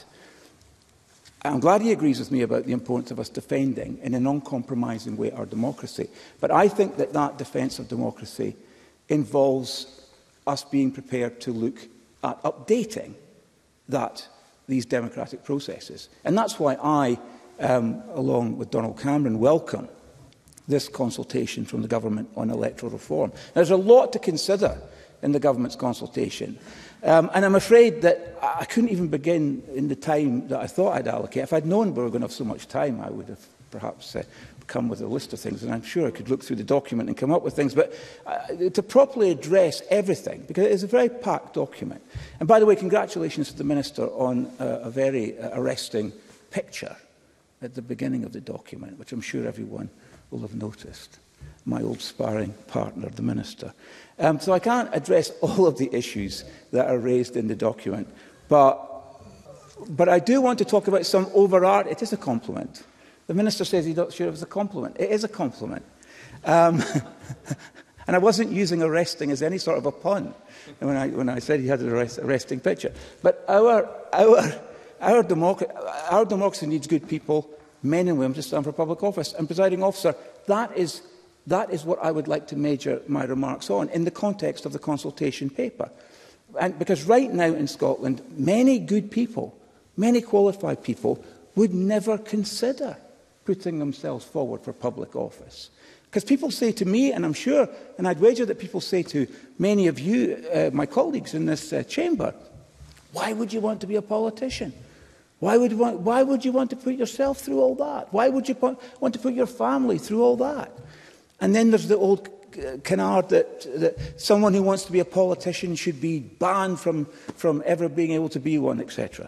I'm glad he agrees with me about the importance of us defending in an uncompromising way our democracy. But I think that that defence of democracy involves us being prepared to look at updating these democratic processes. And that's why I, along with Donald Cameron, welcome this consultation from the government on electoral reform. Now, there's a lot to consider in the government's consultation. And I'm afraid that I couldn't even begin in the time that I thought I'd allocate. If I'd known we were going to have so much time, I would have perhaps come with a list of things, and I'm sure I could look through the document and come up with things. But to properly address everything, because it is a very packed document. And by the way, congratulations to the Minister on a very arresting picture at the beginning of the document, which I'm sure everyone will have noticed. My old sparring partner, the Minister. So I can't address all of the issues that are raised in the document, but I do want to talk about some overarching. It is a compliment. The Minister says he's not sure it was a compliment. It is a compliment. And I wasn't using arresting as any sort of a pun when I said he had an arresting picture. But our democracy needs good people, men and women, to stand for public office. And, Presiding Officer, that is what I would like to major my remarks on in the context of the consultation paper. And because right now in Scotland, many good people, many qualified people, would never consider putting themselves forward for public office. Because people say to me, and I'm sure, and I'd wager that people say to many of you, my colleagues in this chamber, why would you want to be a politician? Why would you want to put yourself through all that? Why would you want to put your family through all that? And then there's the old canard that someone who wants to be a politician should be banned from ever being able to be one, etc.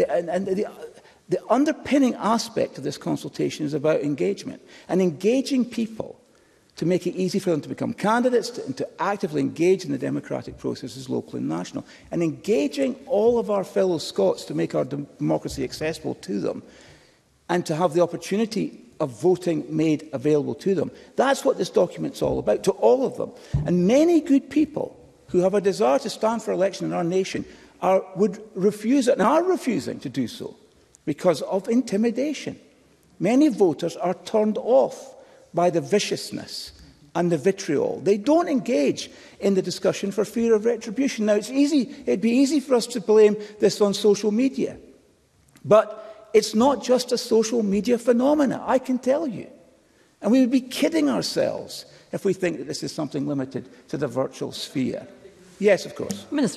The underpinning aspect of this consultation is about engagement. And engaging people to make it easy for them to become candidates and to actively engage in the democratic processes, local and national. And engaging all of our fellow Scots to make our democracy accessible to them and to have the opportunity of voting made available to them. That's what this document's all about, to all of them. And many good people who have a desire to stand for election in our nation would refuse it and are refusing to do so because of intimidation. Many voters are turned off by the viciousness and the vitriol. They don't engage in the discussion for fear of retribution. Now, it'd be easy for us to blame this on social media. But it's not just a social media phenomena, I can tell you. And we would be kidding ourselves if we think that this is something limited to the virtual sphere. Yes, of course. Minister.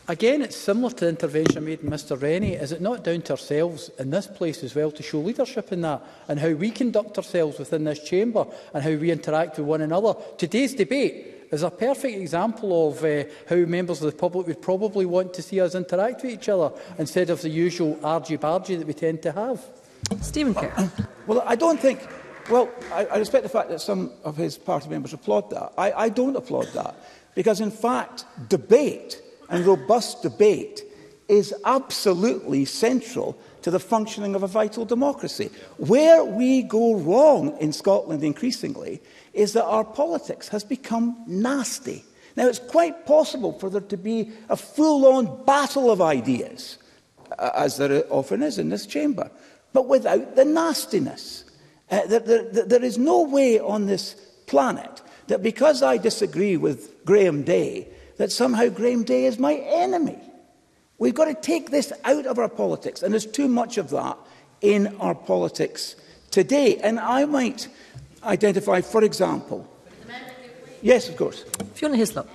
Again, it's similar to the intervention made in Mr Rennie. Is it not down to ourselves in this place as well to show leadership in that, and how we conduct ourselves within this chamber and how we interact with one another? Today's debate is a perfect example of how members of the public would probably want to see us interact with each other instead of the usual argy-bargy that we tend to have. Stephen Kerr. Well, I don't think... Well, I respect the fact that some of his party members applaud that. I don't applaud that, because, in fact, debate and robust debate is absolutely central to the functioning of a vital democracy. Where we go wrong in Scotland increasingly is that our politics has become nasty. Now, it's quite possible for there to be a full-on battle of ideas, as there often is in this chamber, but without the nastiness. There is no way on this planet that because I disagree with Graham Day, that somehow Graham Day is my enemy. We've got to take this out of our politics, and there's too much of that in our politics today. And I might identify, for example... Yes, of course. Fiona Hislop.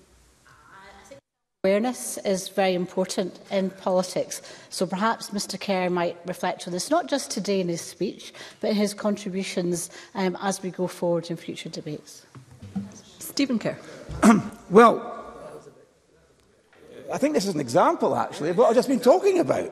Awareness is very important in politics, so perhaps Mr Kerr might reflect on this, not just today in his speech, but in his contributions as we go forward in future debates. Stephen Kerr. Well, I think this is an example, actually, of what I've just been talking about.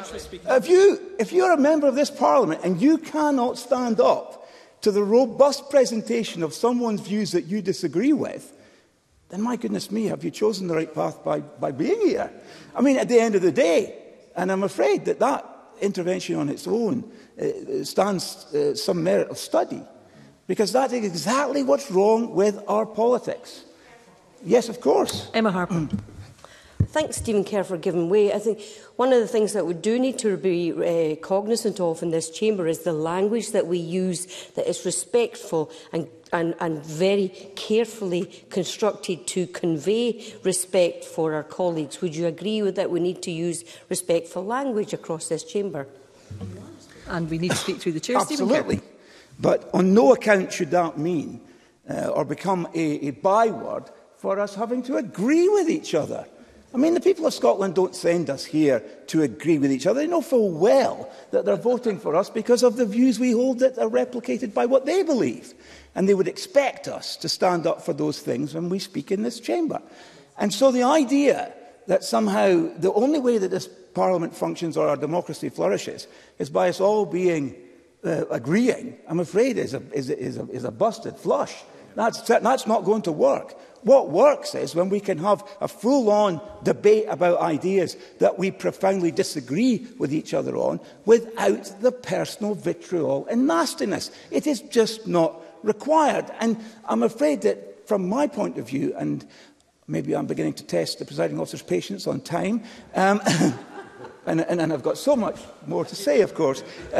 If you're a member of this Parliament and you cannot stand up to the robust presentation of someone's views that you disagree with, then, my goodness me, have you chosen the right path by being here? I mean, at the end of the day, and I'm afraid that that intervention on its own stands some merit of study, because that is exactly what's wrong with our politics. Yes, of course. Emma Harper. Thanks, Stephen Kerr, for giving way. I think one of the things that we do need to be cognizant of in this chamber is the language that we use, that is respectful and very carefully constructed to convey respect for our colleagues. Would you agree with that? We need to use respectful language across this chamber. And we need to speak through the chair. Absolutely. But on no account should that mean or become a byword for us having to agree with each other. I mean, the people of Scotland don't send us here to agree with each other. They know full well that they're voting for us because of the views we hold that are replicated by what they believe. And they would expect us to stand up for those things when we speak in this chamber. And so the idea that somehow the only way that this Parliament functions or our democracy flourishes is by us all being agreeing, I'm afraid, is a busted flush. That's not going to work. What works is when we can have a full-on debate about ideas that we profoundly disagree with each other on without the personal vitriol and nastiness. It is just not required. And I'm afraid that from my point of view, and maybe I'm beginning to test the presiding officer's patience on time, and I've got so much more to say, of course,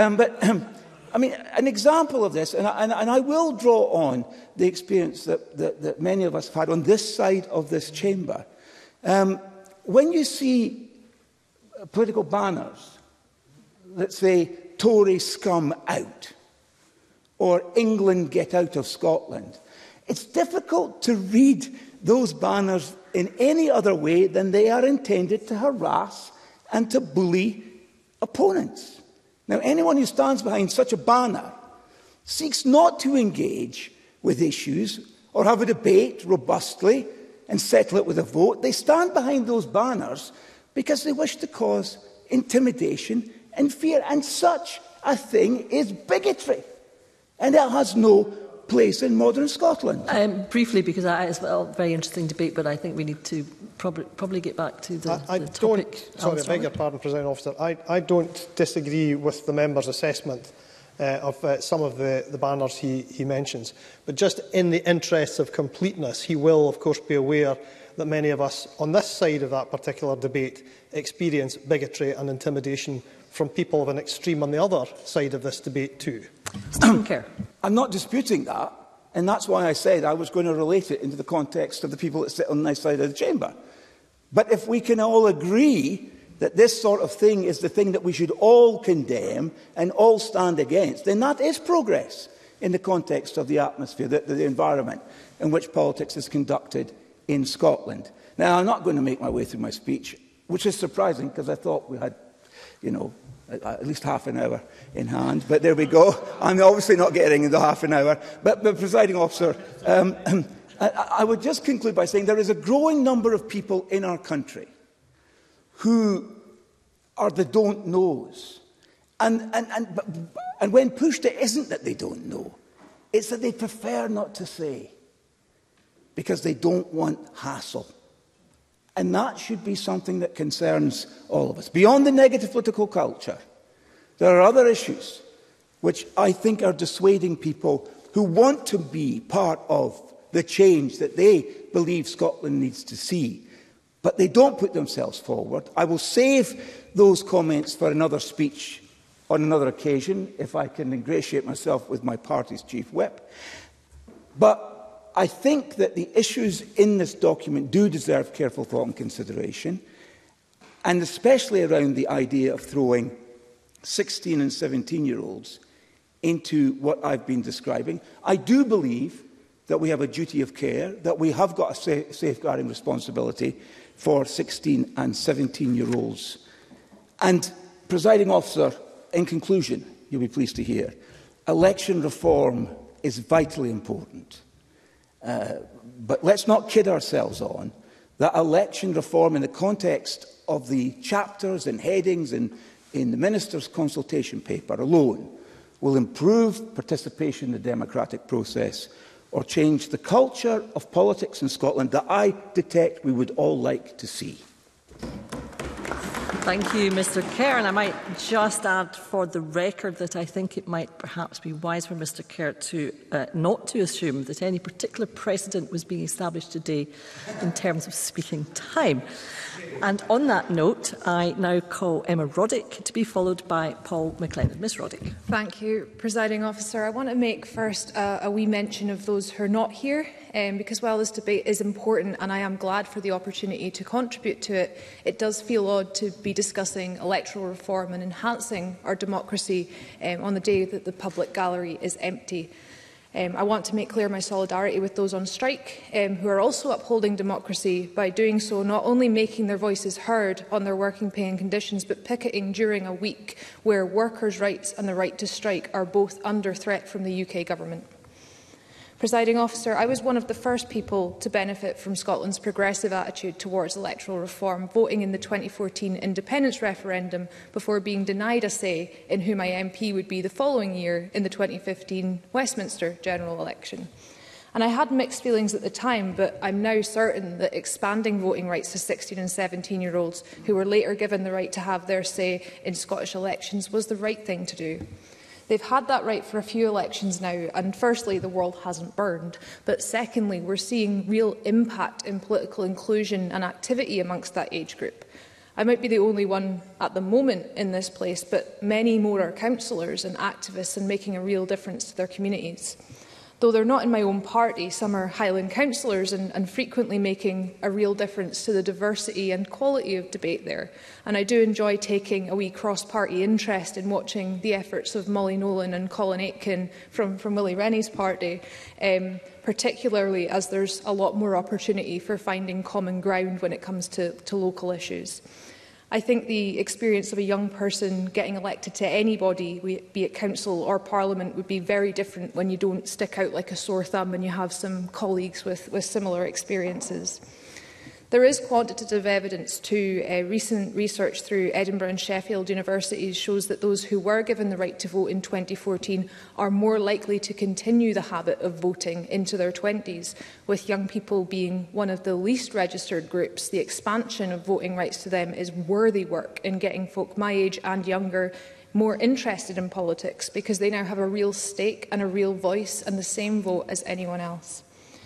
I mean, an example of this, and I will draw on the experience that many of us have had on this side of this chamber. When you see political banners that say, Tory scum out, or England get out of Scotland, it's difficult to read those banners in any other way than they are intended to harass and to bully opponents. Now, anyone who stands behind such a banner seeks not to engage with issues or have a debate robustly and settle it with a vote. They stand behind those banners because they wish to cause intimidation and fear. And such a thing is bigotry. And it has no place in modern Scotland. Briefly, because it's a very interesting debate, but I think we need to probably get back to the topic. Sorry, I beg your pardon, Presiding Officer. I don't disagree with the member's assessment of some of the banners he mentions. But just in the interests of completeness, he will, of course, be aware that many of us on this side of that particular debate experience bigotry and intimidation from people of an extreme on the other side of this debate too. Stephen Kerr. I'm not disputing that, and that's why I said I was going to relate it into the context of the people that sit on this side of the chamber. But if we can all agree that this sort of thing is the thing that we should all condemn and all stand against, then that is progress in the context of the atmosphere, the environment in which politics is conducted in Scotland. Now, I'm not going to make my way through my speech, which is surprising because I thought we had, at least half an hour in hand. But there we go. I'm obviously not getting into half an hour. But Presiding Officer, I would just conclude by saying there is a growing number of people in our country who are the don't knows. And when pushed, it isn't that they don't know. It's that they prefer not to say because they don't want hassle. And that should be something that concerns all of us. Beyond the negative political culture, there are other issues which I think are dissuading people who want to be part of the change that they believe Scotland needs to see, but they don't put themselves forward. I will save those comments for another speech on another occasion, if I can ingratiate myself with my party's chief whip. But I think that the issues in this document do deserve careful thought and consideration, and especially around the idea of throwing 16 and 17-year-olds into what I've been describing. I do believe that we have a duty of care, that we have got a safeguarding responsibility for 16 and 17-year-olds. And, Presiding Officer, in conclusion, you'll be pleased to hear, election reform is vitally important. But let's not kid ourselves on that election reform in the context of the chapters and headings in the Minister's consultation paper alone will improve participation in the democratic process or change the culture of politics in Scotland that I detect we would all like to see. Thank you, Mr Kerr. And I might just add for the record that I think it might perhaps be wise for Mr Kerr to not to assume that any particular precedent was being established today in terms of speaking time. And on that note, I now call Emma Roddick to be followed by Paul McLennan. Ms Roddick. Thank you, Presiding Officer. I want to make first a wee mention of those who are not here, because while this debate is important and I am glad for the opportunity to contribute to it, it does feel odd to be discussing electoral reform and enhancing our democracy on the day that the public gallery is empty. I want to make clear my solidarity with those on strike who are also upholding democracy by doing so, not only making their voices heard on their working pay and conditions, but picketing during a week where workers' rights and the right to strike are both under threat from the UK Government. Presiding Officer, I was one of the first people to benefit from Scotland's progressive attitude towards electoral reform, voting in the 2014 independence referendum before being denied a say in who my MP would be the following year in the 2015 Westminster general election. And I had mixed feelings at the time, but I'm now certain that expanding voting rights to 16 and 17-year-olds who were later given the right to have their say in Scottish elections was the right thing to do. They've had that right for a few elections now, and firstly, the world hasn't burned. But secondly, we're seeing real impact in political inclusion and activity amongst that age group. I might be the only one at the moment in this place, but many more are councillors and activists and making a real difference to their communities. Though they're not in my own party, some are Highland councillors and frequently making a real difference to the diversity and quality of debate there. And I do enjoy taking a wee cross-party interest in watching the efforts of Molly Nolan and Colin Aitken from Willie Rennie's party, particularly as there's a lot more opportunity for finding common ground when it comes to local issues. I think the experience of a young person getting elected to any body, be it council or parliament, would be very different when you don't stick out like a sore thumb and you have some colleagues with similar experiences. There is quantitative evidence too. Recent research through Edinburgh and Sheffield universities shows that those who were given the right to vote in 2014 are more likely to continue the habit of voting into their 20s, with young people being one of the least registered groups. The expansion of voting rights to them is worthy work in getting folk my age and younger more interested in politics, because they now have a real stake and a real voice and the same vote as anyone else.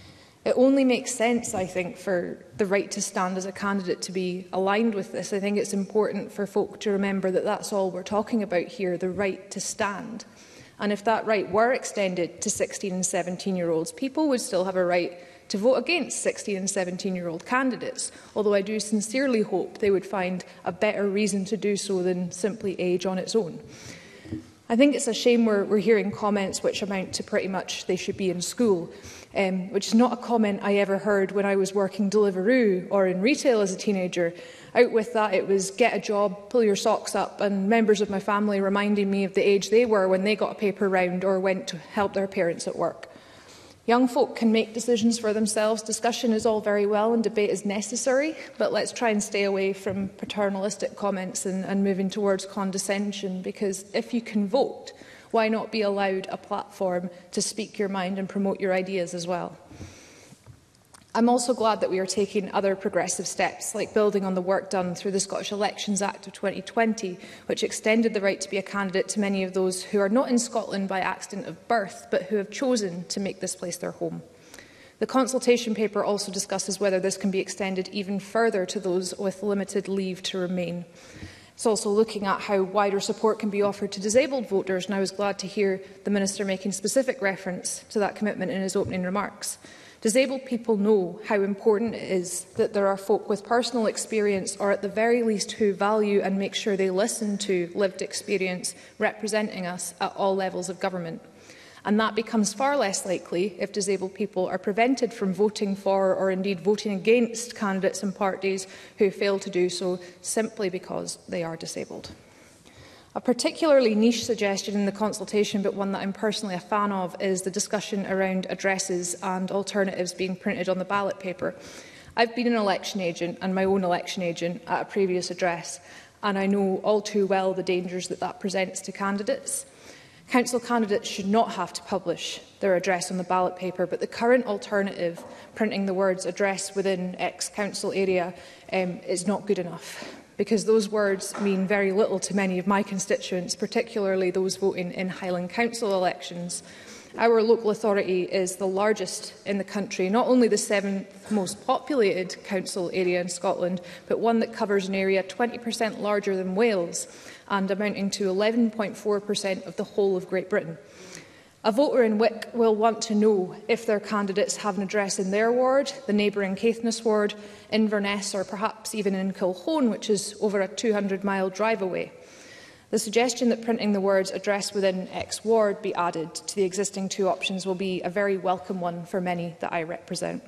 It only makes sense, I think, for the right to stand as a candidate to be aligned with this. I think it's important for folk to remember that that's all we're talking about here, the right to stand. And if that right were extended to 16 and 17-year-olds, people would still have a right to vote against 16 and 17-year-old candidates, although I do sincerely hope they would find a better reason to do so than simply age on its own. I think it's a shame we're hearing comments which amount to pretty much they should be in school, which is not a comment I ever heard when I was working Deliveroo or in retail as a teenager. Out with that, it was get a job, pull your socks up, and members of my family reminding me of the age they were when they got a paper round or went to help their parents at work. Young folk can make decisions for themselves. Discussion is all very well and debate is necessary, but let's try and stay away from paternalistic comments and moving towards condescension, because if you can vote, why not be allowed a platform to speak your mind and promote your ideas as well? I'm also glad that we are taking other progressive steps, like building on the work done through the Scottish Elections Act of 2020, which extended the right to be a candidate to many of those who are not in Scotland by accident of birth, but who have chosen to make this place their home. The consultation paper also discusses whether this can be extended even further to those with limited leave to remain. It's also looking at how wider support can be offered to disabled voters, and I was glad to hear the Minister making specific reference to that commitment in his opening remarks. Disabled people know how important it is that there are folk with personal experience, or at the very least who value and make sure they listen to lived experience, representing us at all levels of government. And that becomes far less likely if disabled people are prevented from voting for or indeed voting against candidates and parties who fail to do so simply because they are disabled. A particularly niche suggestion in the consultation, but one that I'm personally a fan of, is the discussion around addresses and alternatives being printed on the ballot paper. I've been an election agent and my own election agent at a previous address, and I know all too well the dangers that presents to candidates. Council candidates should not have to publish their address on the ballot paper, but the current alternative, printing the words address within X council area, is not good enough, because those words mean very little to many of my constituents, particularly those voting in Highland Council elections. Our local authority is the largest in the country, not only the 7th most populated council area in Scotland, but one that covers an area 20% larger than Wales and amounting to 11.4% of the whole of Great Britain. A voter in Wick will want to know if their candidates have an address in their ward, the neighbouring Caithness ward, Inverness, or perhaps even in Kilhone, which is over a 200-mile drive away. The suggestion that printing the words address within X ward be added to the existing two options will be a very welcome one for many that I represent.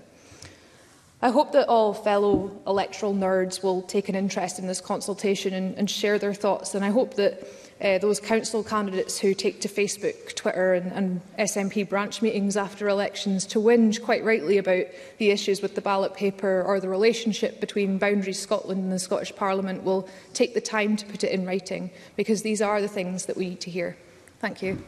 I hope that all fellow electoral nerds will take an interest in this consultation and share their thoughts, and I hope that those council candidates who take to Facebook, Twitter and SNP branch meetings after elections to whinge quite rightly about the issues with the ballot paper or the relationship between Boundaries Scotland and the Scottish Parliament will take the time to put it in writing, because these are the things that we need to hear. Thank you.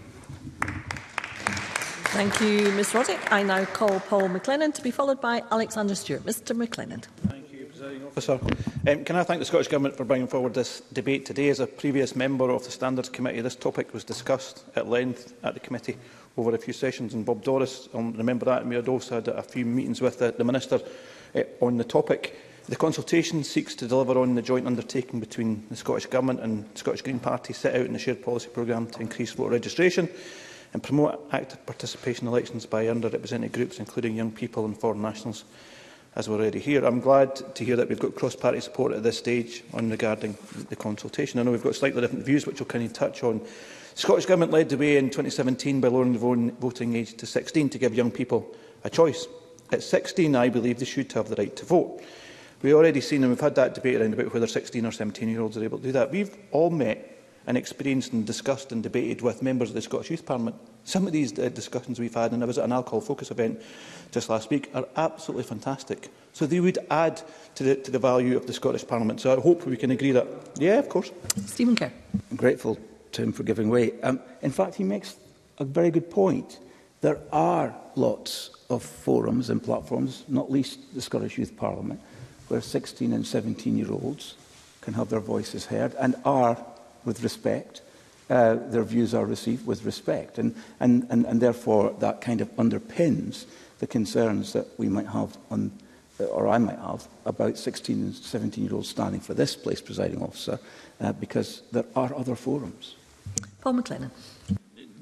Thank you, Ms Roddick. I now call Paul McLennan to be followed by Alexander Stewart. Mr McLennan. Officer. Can I thank the Scottish Government for bringing forward this debate today? As a previous member of the Standards Committee, this topic was discussed at length at the committee over a few sessions, and Bob Doris, I'll remember that, and we had also had a few meetings with the Minister on the topic. The consultation seeks to deliver on the joint undertaking between the Scottish Government and the Scottish Green Party set out in the shared policy programme to increase voter registration and promote active participation in elections by underrepresented groups, including young people and foreign nationals, as we're already here. I'm glad to hear that we've got cross-party support at this stage regarding the consultation. I know we've got slightly different views, which we'll kind of touch on. The Scottish Government led the way in 2017 by lowering the voting age to 16 to give young people a choice. At 16, I believe they should have the right to vote. We've already seen, and we've had that debate around about whether 16 or 17-year-olds are able to do that. We've all met and experienced and discussed and debated with members of the Scottish Youth Parliament. Some of these discussions we've had, and I was at an alcohol focus event just last week, are absolutely fantastic. So they would add to the value of the Scottish Parliament. So I hope we can agree that. Yeah, of course. Stephen Kerr. I'm grateful to him for giving way. In fact, he makes a very good point. There are lots of forums and platforms, not least the Scottish Youth Parliament, where 16 and 17-year-olds can have their voices heard and are, with respect, their views are received with respect. And therefore, that kind of underpins the concerns that we might have on, or I might have, about 16 and 17-year-olds standing for this place, presiding officer, because there are other forums. Paul McLennan.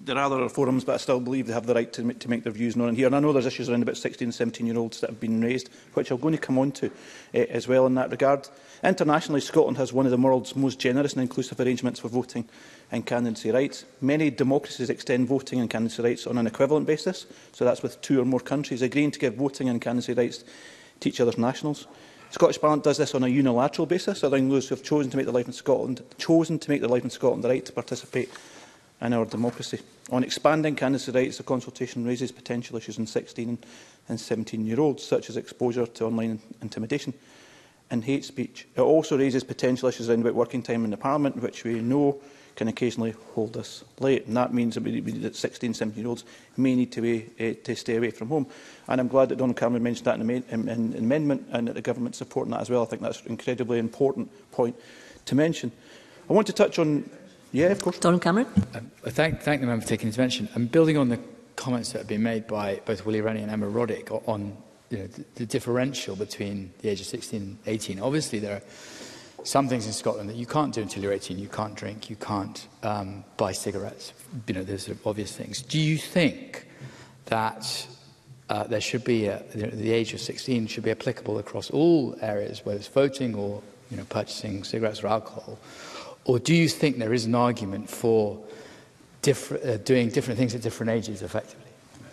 there are other forums, but I still believe they have the right to make their views known here. And I know there's issues around about 16 and 17-year-olds that have been raised, which I'm going to come on to as well in that regard. Internationally, Scotland has one of the world's most generous and inclusive arrangements for voting and candidacy rights. Many democracies extend voting and candidacy rights on an equivalent basis, so that's with 2 or more countries agreeing to give voting and candidacy rights to each other's nationals. The Scottish Parliament does this on a unilateral basis, allowing those who have chosen to make their life in Scotland the right to participate in our democracy. On expanding candidacy rights, the consultation raises potential issues in 16 and 17-year-olds, such as exposure to online intimidation and hate speech. It also raises potential issues around about working time in the Parliament, which we know can occasionally hold us late. And that means that 16 and 17-year-olds may need to stay away from home. And I'm glad that Donald Cameron mentioned that in the amendment and that the government supporting that as well. I think that's an incredibly important point to mention. I want to touch on... Yeah, of course. Donald Cameron. Thank the member for taking his mention. And building on the comments that have been made by both Willie Rennie and Emma Roddick on the differential between the age of 16 and 18. Obviously, there are some things in Scotland that you can't do until you're 18. You can't drink, you can't buy cigarettes. There's sort of obvious things. Do you think that there should be the age of 16 should be applicable across all areas, whether it's voting or purchasing cigarettes or alcohol? Or do you think there is an argument for doing different things at different ages effectively?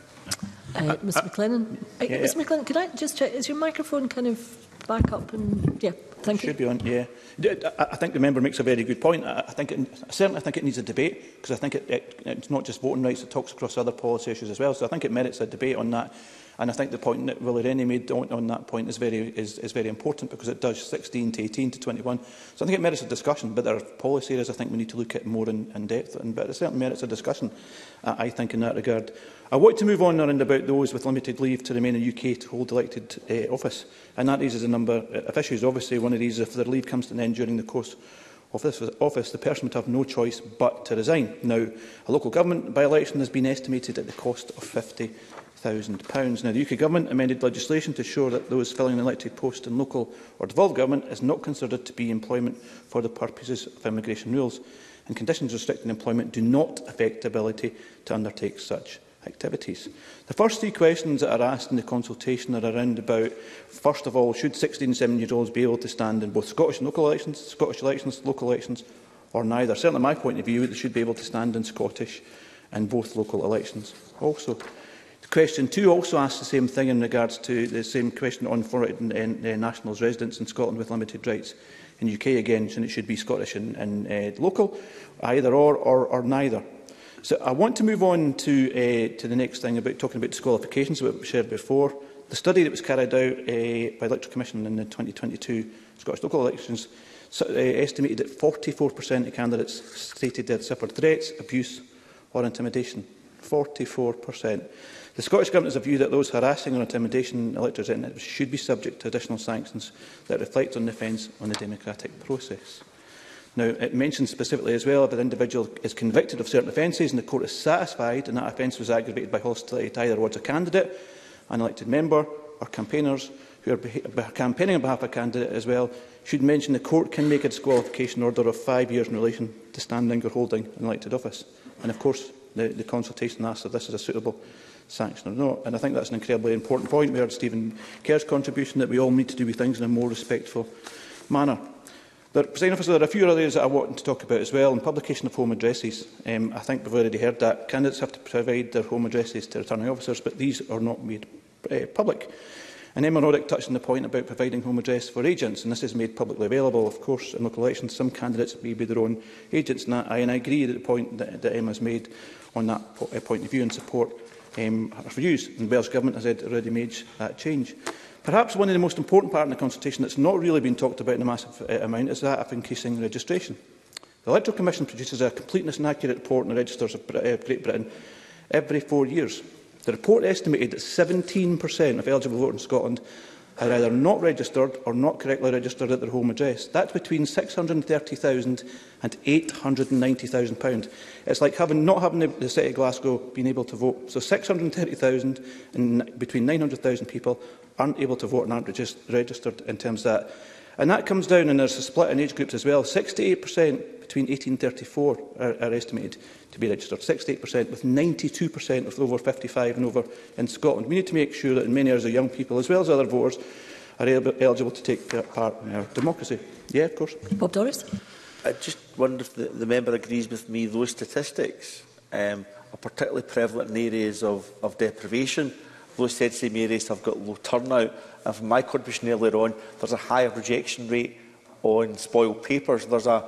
Mr McLennan. Mr McLennan, could I just check, is your microphone kind of back up? And yeah, thank you. Should be on, yeah. I think the member makes a very good point. I certainly think it needs a debate, because I think it's not just voting rights, it talks across other policy issues as well. So I think it merits a debate on that. And I think the point that Willie Rennie made on that point is very important, because it does 16 to 18 to 21. So I think it merits a discussion, but there are policy areas I think we need to look at more in depth. But it certainly merits a discussion, I think, in that regard. I want to move on around about those with limited leave to remain in the UK to hold elected office. And that raises a number of issues. Obviously, one of these, if their leave comes to an end during the course of this office, the person would have no choice but to resign. Now, a local government by-election has been estimated at the cost of £50,000. Now, the UK Government amended legislation to ensure that those filling an elected post in local or devolved government is not considered to be employment for the purposes of immigration rules, and conditions restricting employment do not affect the ability to undertake such activities. The first 3 questions that are asked in the consultation are around about, first of all, should 16 and 17-year-olds be able to stand in both Scottish and local elections, Scottish elections, local elections, or neither? Certainly, my point of view, they should be able to stand in Scottish and both local elections. Also, question 2 also asks the same thing in regards to the same question on foreign nationals residents in Scotland with limited rights in the UK again, and it should be Scottish and local, either or neither. So I want to move on to the next thing, about talking about disqualifications that we shared before. The study that was carried out by the Electoral Commission in the 2022 Scottish local elections estimated that 44% of candidates stated they had suffered threats, abuse or intimidation. 44%. The Scottish Government has a view that those harassing or intimidating electors should be subject to additional sanctions that reflect on the offence on the democratic process. Now, it mentions specifically as well if an individual is convicted of certain offences and the court is satisfied and that offence was aggravated by hostility to either towards a candidate, an elected member or campaigners who are campaigning on behalf of a candidate as well, should mention the court can make a disqualification order of 5 years in relation to standing or holding an elected office. And of course, the consultation asks if this is a suitable sanction or not. And I think that's an incredibly important point. We heard Stephen Kerr's contribution that we all need to do things in a more respectful manner. Presiding Officer, there are a few areas that I want to talk about as well. In publication of home addresses, I think we've already heard that candidates have to provide their home addresses to returning officers, but these are not made public. And Emma Roddick touched on the point about providing home address for agents, and this is made publicly available. Of course, in local elections, some candidates may be their own agents, and I agree with the point that Emma has made on that point of view and support her views. And the Welsh Government has already made that change. Perhaps one of the most important parts in the consultation that's not really been talked about in a massive amount is that of increasing registration. The Electoral Commission produces a completeness and accurate report on the registers of Great Britain every 4 years. The report estimated that 17% of eligible voters in Scotland are either not registered or not correctly registered at their home address. That's between £630,000 and £890,000. It's like not having the City of Glasgow being able to vote. So 630,000 and between 900,000 people aren't able to vote and aren't registered in terms of that. And that comes down, and there's a split in age groups as well. 68% between 1834 are estimated to be registered, 68%, with 92% of over 55 and over in Scotland. We need to make sure that in many areas of young people, as well as other voters, are eligible to take part in our democracy. Yeah, of course. Bob Doris. I just wonder if the member agrees with me. Those statistics are particularly prevalent in areas of deprivation. Those same areas have got low turnout. And from my contribution earlier on, there's a higher rejection rate on spoiled papers. There's a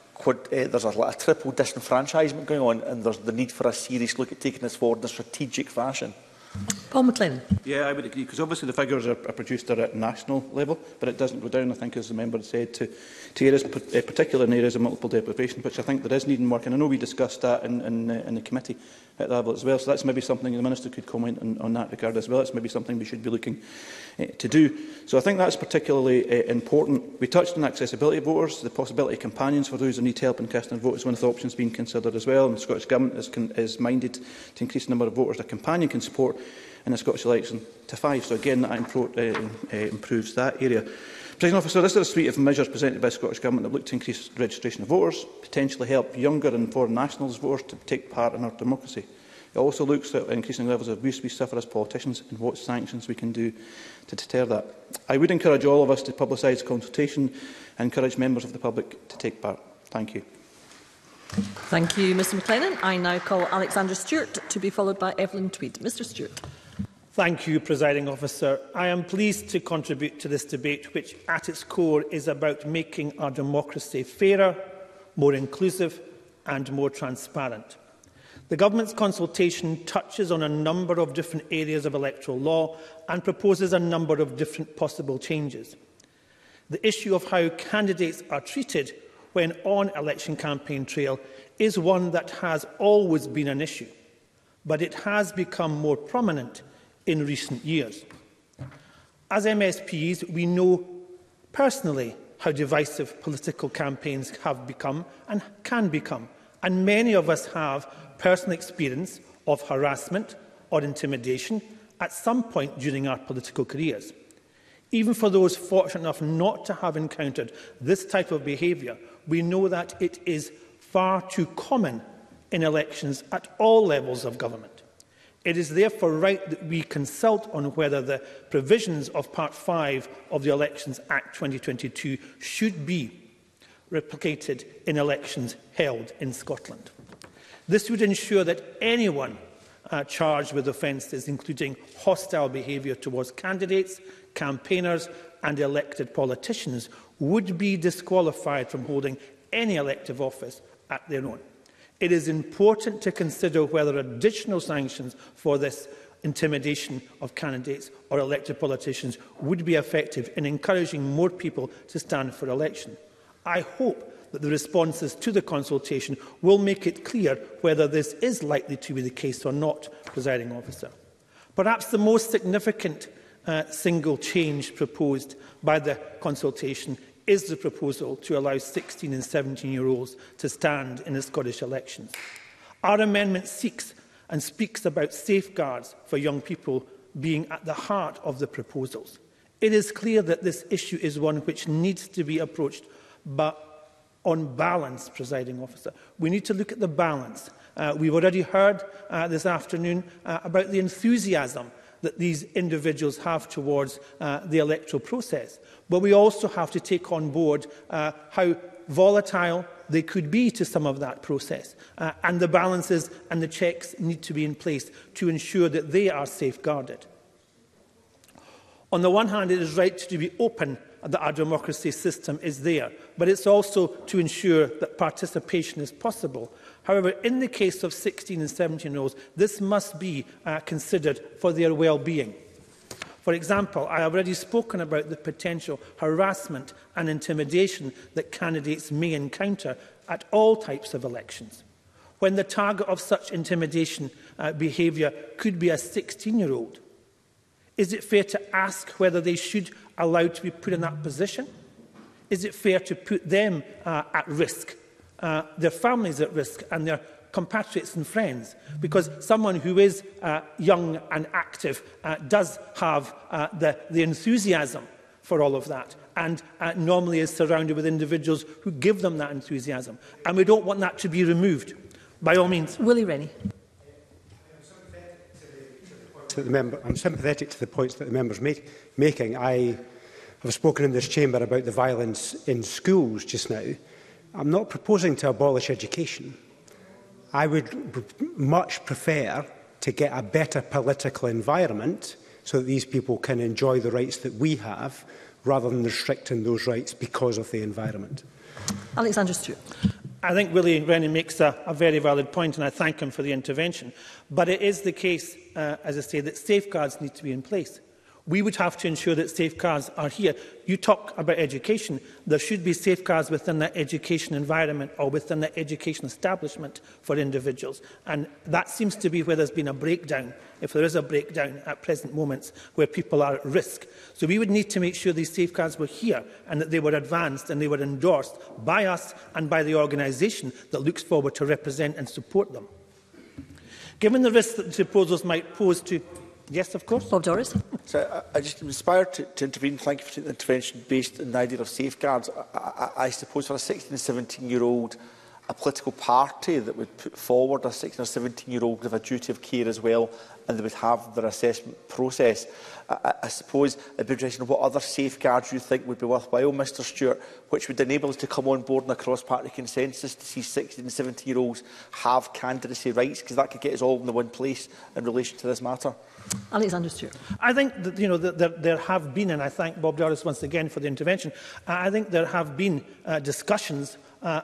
triple disenfranchisement going on, and there's the need for a serious look at taking this forward in a strategic fashion. Paul McLennan. Yeah, I would agree, because obviously the figures are produced at national level, but it doesn't go down, I think, as the member said, to areas, particularly in areas of multiple deprivation, which I think there is needing work. And I know we discussed that in the committee at that level as well. So that's maybe something the Minister could comment on that regard as well. It's maybe something we should be looking to do. So I think that's particularly important. We touched on accessibility of voters, the possibility of companions for those who need help in casting a vote is one of the options being considered as well. And the Scottish Government is minded to increase the number of voters a companion can support in the Scottish election to 5. So again, that improves that area. Presiding Officer, this is a suite of measures presented by the Scottish Government that look to increase registration of voters, potentially help younger and foreign nationals voters to take part in our democracy. It also looks at increasing levels of abuse we suffer as politicians and what sanctions we can do to deter that. I would encourage all of us to publicise consultation and encourage members of the public to take part. Thank you. Thank you, Mr McLennan. I now call Alexander Stewart to be followed by Evelyn Tweed. Mr Stewart. Thank you, Presiding Officer. I am pleased to contribute to this debate, which at its core is about making our democracy fairer, more inclusive and more transparent. The Government's consultation touches on a number of different areas of electoral law and proposes a number of different possible changes. The issue of how candidates are treated when on election campaign trail is one that has always been an issue, but it has become more prominent in recent years. As MSPs, we know personally how divisive political campaigns have become and can become, and many of us have personal experience of harassment or intimidation at some point during our political careers. Even for those fortunate enough not to have encountered this type of behaviour, we know that it is far too common in elections at all levels of government. It is therefore right that we consult on whether the provisions of Part 5 of the Elections Act 2022 should be replicated in elections held in Scotland. This would ensure that anyone charged with offences, including hostile behaviour towards candidates, campaigners and elected politicians, would be disqualified from holding any elective office at their own. It is important to consider whether additional sanctions for this intimidation of candidates or elected politicians would be effective in encouraging more people to stand for election. I hope that the responses to the consultation will make it clear whether this is likely to be the case or not, Presiding Officer. Perhaps the most significant single change proposed by the consultation is the proposal to allow 16 and 17-year-olds to stand in the Scottish elections. Our amendment seeks and speaks about safeguards for young people being at the heart of the proposals. It is clear that this issue is one which needs to be approached, but on balance, Presiding Officer. We need to look at the balance. We've already heard this afternoon about the enthusiasm that these individuals have towards the electoral process. But we also have to take on board how volatile they could be to some of that process. And the balances and the checks need to be in place to ensure that they are safeguarded. On the one hand, it is right to be open that our democracy system is there, but it's also to ensure that participation is possible. However, in the case of 16 and 17-year-olds, this must be considered for their well-being. For example, I have already spoken about the potential harassment and intimidation that candidates may encounter at all types of elections. When the target of such intimidation behaviour could be a 16-year-old, is it fair to ask whether they should be allowed to be put in that position? Is it fair to put them at risk, their families at risk and their compatriots and friends? Because someone who is young and active does have the enthusiasm for all of that and normally is surrounded with individuals who give them that enthusiasm. And we don't want that to be removed, by all means. Willie Rennie. I'm sympathetic to the points that the member's making. I have spoken in this chamber about the violence in schools just now. I'm not proposing to abolish education. I would much prefer to get a better political environment so that these people can enjoy the rights that we have, rather than restricting those rights because of the environment. Alexander Stewart. I think Willie Rennie makes a very valid point, and I thank him for the intervention. But it is the case, as I say, that safeguards need to be in place. We would have to ensure that safeguards are here. You talk about education. There should be safeguards within that education environment or within that education establishment for individuals. And that seems to be where there's been a breakdown, if there is a breakdown at present moments, where people are at risk. So we would need to make sure these safeguards were here and that they were advanced and they were endorsed by us and by the organisation that looks forward to represent and support them. Given the risks that the proposals might pose to... Yes, of course. Bob Doris. So I just am inspired to intervene. Thank you for taking the intervention based on the idea of safeguards. I suppose for a 16 and 17-year-old, a political party that would put forward a 16 or 17-year-old would have a duty of care as well, and they would have their assessment process. I suppose it'd be interesting what other safeguards you think would be worthwhile, Mr Stewart, which would enable us to come on board in a cross-party consensus to see 16 and 17-year-olds have candidacy rights, because that could get us all in the one place in relation to this matter. Alexander Stewart. I think that, there have been, and I thank Bob Doris once again for the intervention, I think there have been discussions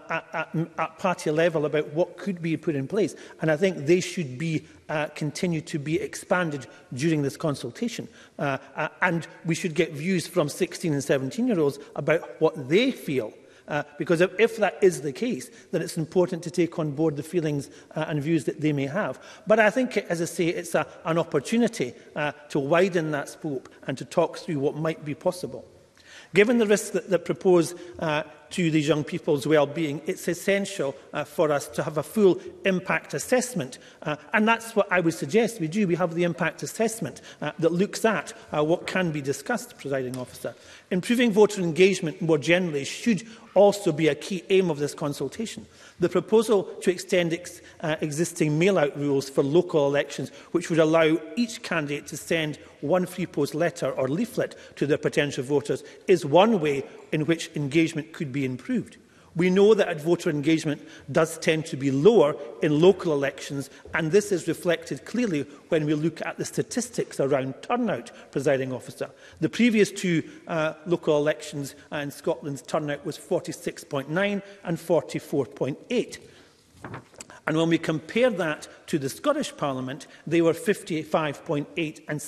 at party level about what could be put in place, and I think they should be continue to be expanded during this consultation, and we should get views from 16 and 17-year-olds about what they feel. Because if that is the case, then it's important to take on board the feelings and views that they may have. But I think, as I say, it's an opportunity to widen that scope and to talk through what might be possible. Given the risks that propose to these young people's well-being, it's essential for us to have a full impact assessment. And that's what I would suggest we do. We have the impact assessment that looks at what can be discussed, Presiding Officer. Improving voter engagement more generally should also be a key aim of this consultation. The proposal to extend existing mail-out rules for local elections, which would allow each candidate to send one free post letter or leaflet to their potential voters, is one way in which engagement could be improved. We know that voter engagement does tend to be lower in local elections, and this is reflected clearly when we look at the statistics around turnout, Presiding Officer. The previous two local elections in Scotland's turnout was 46.9 and 44.8. And when we compare that to the Scottish Parliament, they were 55.8 and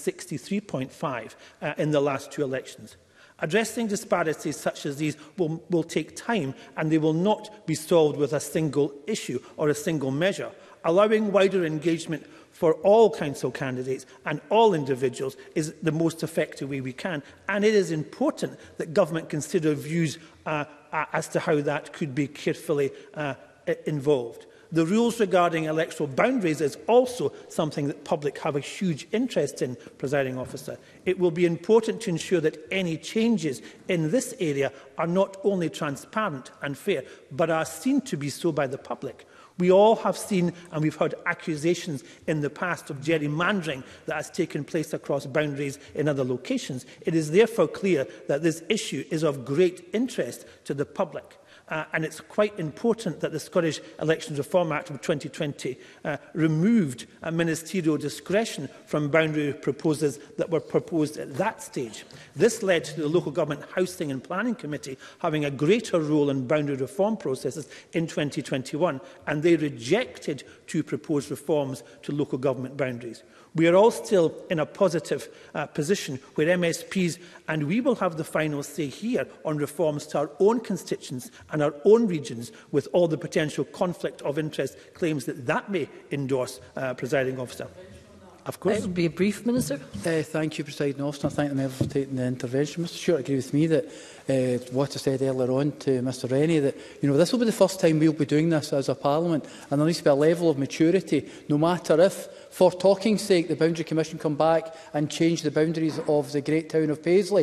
63.5 in the last two elections. Addressing disparities such as these will take time, and they will not be solved with a single issue or a single measure. Allowing wider engagement for all council candidates and all individuals is the most effective way we can. And it is important that government consider views as to how that could be carefully involved. The rules regarding electoral boundaries is also something that public have a huge interest in, Presiding Officer. It will be important to ensure that any changes in this area are not only transparent and fair, but are seen to be so by the public. We all have seen and we've heard accusations in the past of gerrymandering that has taken place across boundaries in other locations. It is therefore clear that this issue is of great interest to the public. And it's quite important that the Scottish Elections Reform Act of 2020 removed ministerial discretion from boundary proposals that were proposed at that stage. This led to the Local Government Housing and Planning Committee having a greater role in boundary reform processes in 2021, and they rejected two proposed reforms to local government boundaries. We are all still in a positive position where MSPs and we will have the final say here on reforms to our own constituents and our own regions, with all the potential conflict of interest claims that may endorse, Presiding Officer. Of course. It would be a brief, Minister. Thank you, Presiding Officer. I thank the member for taking the intervention. Mr Stewart agrees with me that what I said earlier on to Mr Rennie, that this will be the first time we'll be doing this as a Parliament, and there needs to be a level of maturity, no matter if, for talking's sake, the Boundary Commission come back and change the boundaries of the great town of Paisley.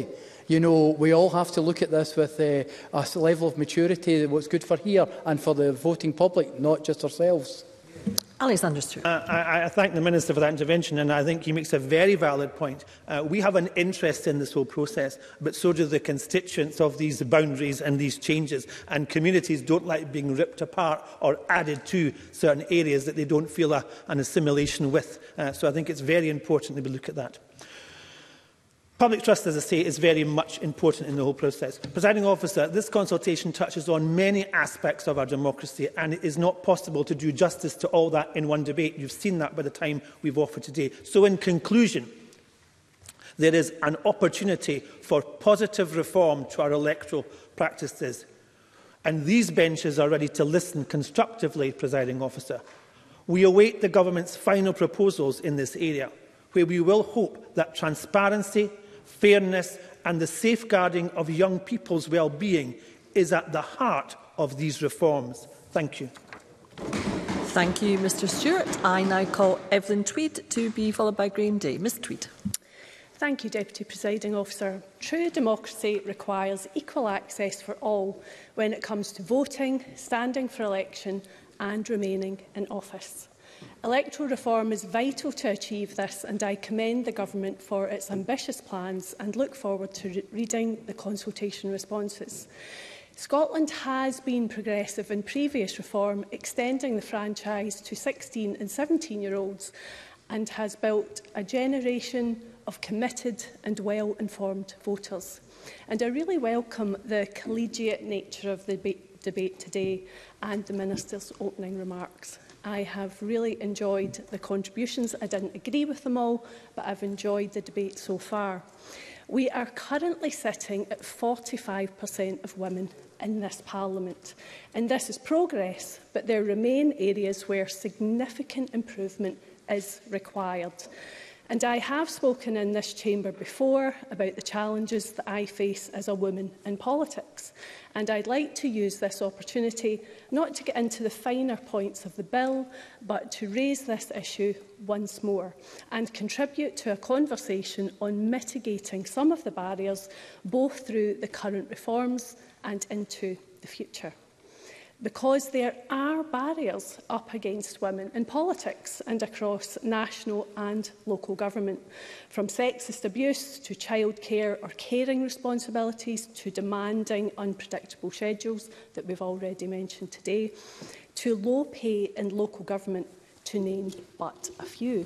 You know, we all have to look at this with a level of maturity, what's good for here and for the voting public, not just ourselves. Alexander Stewart. I thank the Minister for that intervention, and I think he makes a very valid point. We have an interest in this whole process, but so do the constituents of these boundaries and these changes. And communities don't like being ripped apart or added to certain areas that they don't feel an assimilation with. So I think it's very important that we look at that. Public trust, as I say, is very much important in the whole process. Presiding Officer, this consultation touches on many aspects of our democracy, and it is not possible to do justice to all that in one debate. You've seen that by the time we've offered today. So in conclusion, there is an opportunity for positive reform to our electoral practices. And these benches are ready to listen constructively, Presiding Officer. We await the Government's final proposals in this area, where we will hope that transparency, fairness and the safeguarding of young people's well-being is at the heart of these reforms. Thank you. Thank you, Mr Stewart. I now call Evelyn Tweed to be followed by Graham Day. Ms Tweed. Thank you, Deputy Presiding Officer. True democracy requires equal access for all when it comes to voting, standing for election and remaining in office. Electoral reform is vital to achieve this, and I commend the Government for its ambitious plans and look forward to reading the consultation responses. Scotland has been progressive in previous reform, extending the franchise to 16 and 17-year-olds, and has built a generation of committed and well-informed voters. And I really welcome the collegiate nature of the debate today and the Minister's opening remarks. I have really enjoyed the contributions. I didn't agree with them all, but I've enjoyed the debate so far. We are currently sitting at 45% of women in this Parliament, and this is progress, but there remain areas where significant improvement is required. And I have spoken in this chamber before about the challenges that I face as a woman in politics. And I'd like to use this opportunity not to get into the finer points of the bill, but to raise this issue once more and contribute to a conversation on mitigating some of the barriers, both through the current reforms and into the future. Because there are barriers up against women in politics and across national and local government, from sexist abuse to childcare or caring responsibilities to demanding unpredictable schedules that we've already mentioned today, to low pay in local government, to name but a few.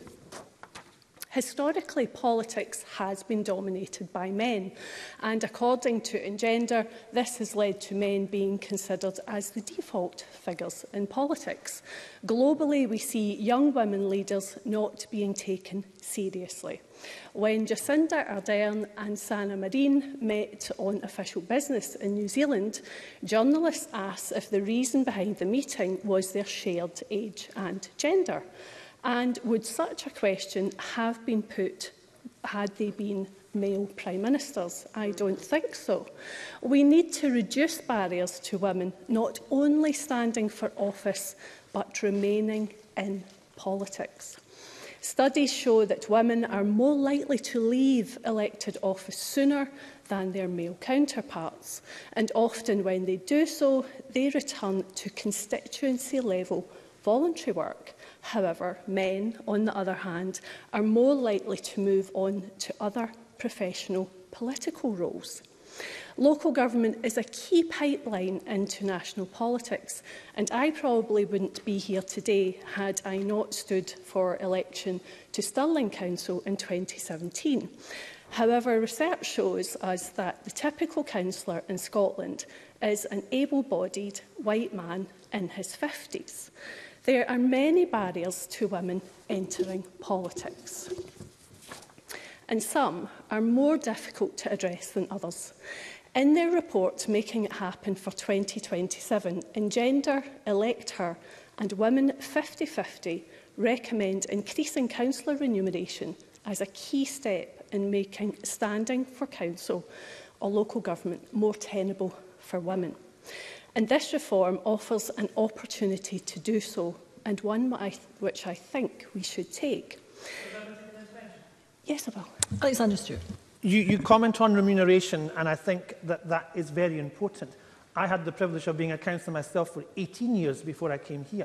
Historically, politics has been dominated by men, and according to Engender, this has led to men being considered as the default figures in politics. Globally, we see young women leaders not being taken seriously. When Jacinda Ardern and Sanna Marin met on official business in New Zealand, journalists asked if the reason behind the meeting was their shared age and gender. And would such a question have been put had they been male Prime Ministers? I don't think so. We need to reduce barriers to women not only standing for office, but remaining in politics. Studies show that women are more likely to leave elected office sooner than their male counterparts, and often when they do so, they return to constituency-level voluntary work. However, men, on the other hand, are more likely to move on to other professional political roles. Local government is a key pipeline into national politics, and I probably wouldn't be here today had I not stood for election to Stirling Council in 2017. However, research shows us that the typical councillor in Scotland is an able-bodied white man in his 50s. There are many barriers to women entering politics, and some are more difficult to address than others. In their report, Making It Happen for 2027, Engender, Electoral and Women 50-50 recommend increasing councillor remuneration as a key step in making standing for council or local government more tenable for women. And this reform offers an opportunity to do so, and one which I think we should take. Yes, I will. Alexander Stewart. You comment on remuneration, and I think that that is very important. I had the privilege of being a councillor myself for 18 years before I came here.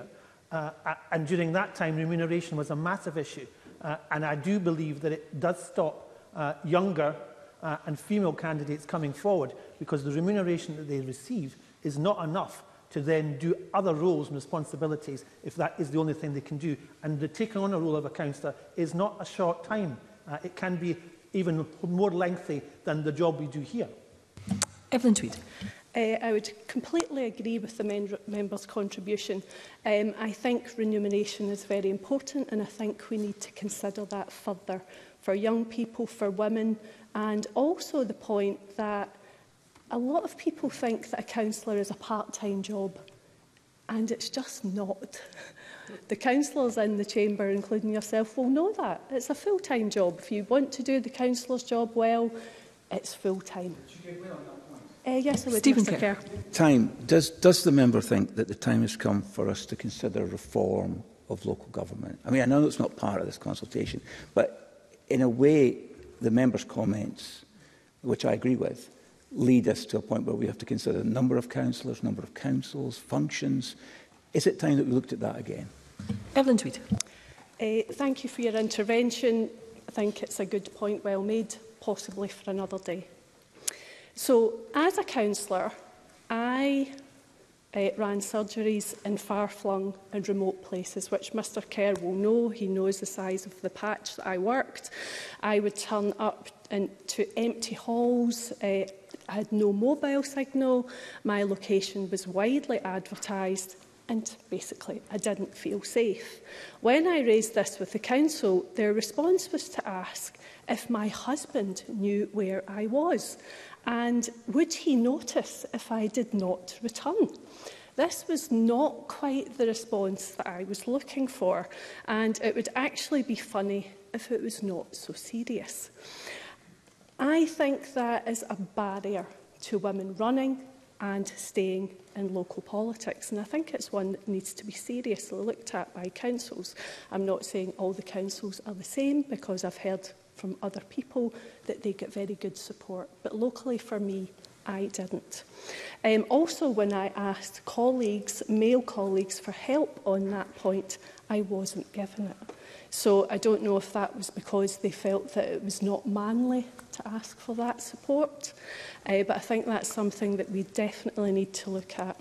And during that time, remuneration was a massive issue. And I do believe that it does stop younger and female candidates coming forward, because the remuneration that they receive is not enough to then do other roles and responsibilities if that is the only thing they can do. And the taking on a role of a councillor is not a short time. It can be even more lengthy than the job we do here. Evelyn Tweed. I would completely agree with the member's contribution. I think remuneration is very important, and I think we need to consider that further for young people, for women, and also the point that a lot of people think that a councillor is a part-time job, and it's just not. The councillors in the chamber, including yourself, will know that. It's a full-time job. If you want to do the councillor's job well, it's full-time. Yes, I would, Mr Kerr. Time. Does the member think that the time has come for us to consider reform of local government? I mean, I know it's not part of this consultation, but in a way, the member's comments, which I agree with, lead us to a point where we have to consider the number of councillors, number of councils, functions. Is it time that we looked at that again? Evelyn Tweed. Thank you for your intervention. I think it's a good point, well made, possibly for another day. So, as a councillor, I ran surgeries in far-flung and remote places, which Mr Kerr will know. He knows the size of the patch that I worked. I would turn up into empty halls. I had no mobile signal. My location was widely advertised. And basically, I didn't feel safe. When I raised this with the council, their response was to ask if my husband knew where I was, and would he notice if I did not return. This was not quite the response that I was looking for, and it would actually be funny if it was not so serious. I think that is a barrier to women running and staying in local politics. And I think it's one that needs to be seriously looked at by councils. I'm not saying all the councils are the same, because I've heard from other people that they get very good support. But locally, for me, I didn't. Also, when I asked colleagues, male colleagues, for help on that point, I wasn't given it. So I don't know if that was because they felt that it was not manly to ask for that support. But I think that's something that we definitely need to look at.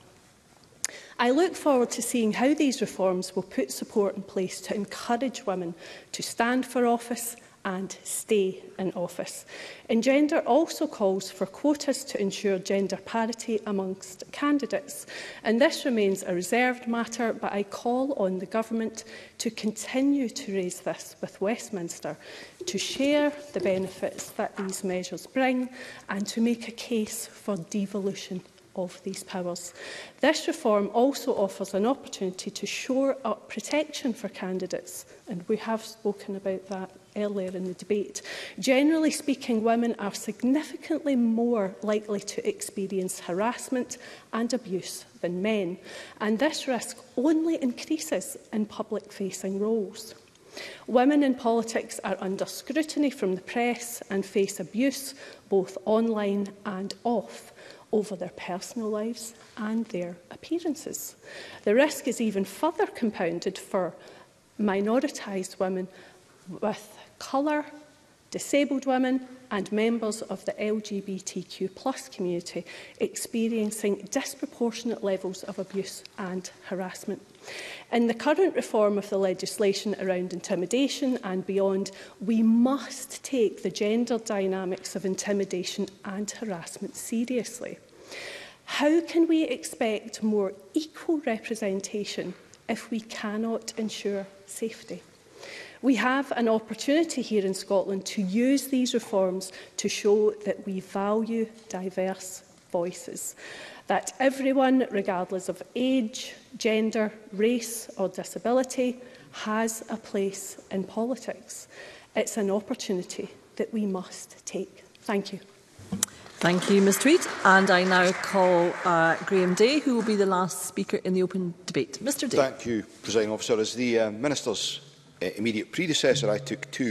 I look forward to seeing how these reforms will put support in place to encourage women to stand for office and stay in office. Engender also calls for quotas to ensure gender parity amongst candidates. And this remains a reserved matter, but I call on the Government to continue to raise this with Westminster, to share the benefits that these measures bring, and to make a case for devolution of these powers. This reform also offers an opportunity to shore up protection for candidates, and we have spoken about that earlier in the debate. Generally speaking, women are significantly more likely to experience harassment and abuse than men, and this risk only increases in public-facing roles. Women in politics are under scrutiny from the press and face abuse, both online and off, over their personal lives and their appearances. The risk is even further compounded for minoritised women with colour, disabled women and members of the LGBTQ+ community experiencing disproportionate levels of abuse and harassment. In the current reform of the legislation around intimidation and beyond, we must take the gender dynamics of intimidation and harassment seriously. How can we expect more equal representation if we cannot ensure safety? We have an opportunity here in Scotland to use these reforms to show that we value diverse voices, that everyone, regardless of age, gender, race or disability, has a place in politics. It's an opportunity that we must take. Thank you. Thank you, Ms Tweed. And I now call Graham Day, who will be the last speaker in the open debate. Mr Day. Thank you, Presiding Officer. As the Minister's immediate predecessor, I took two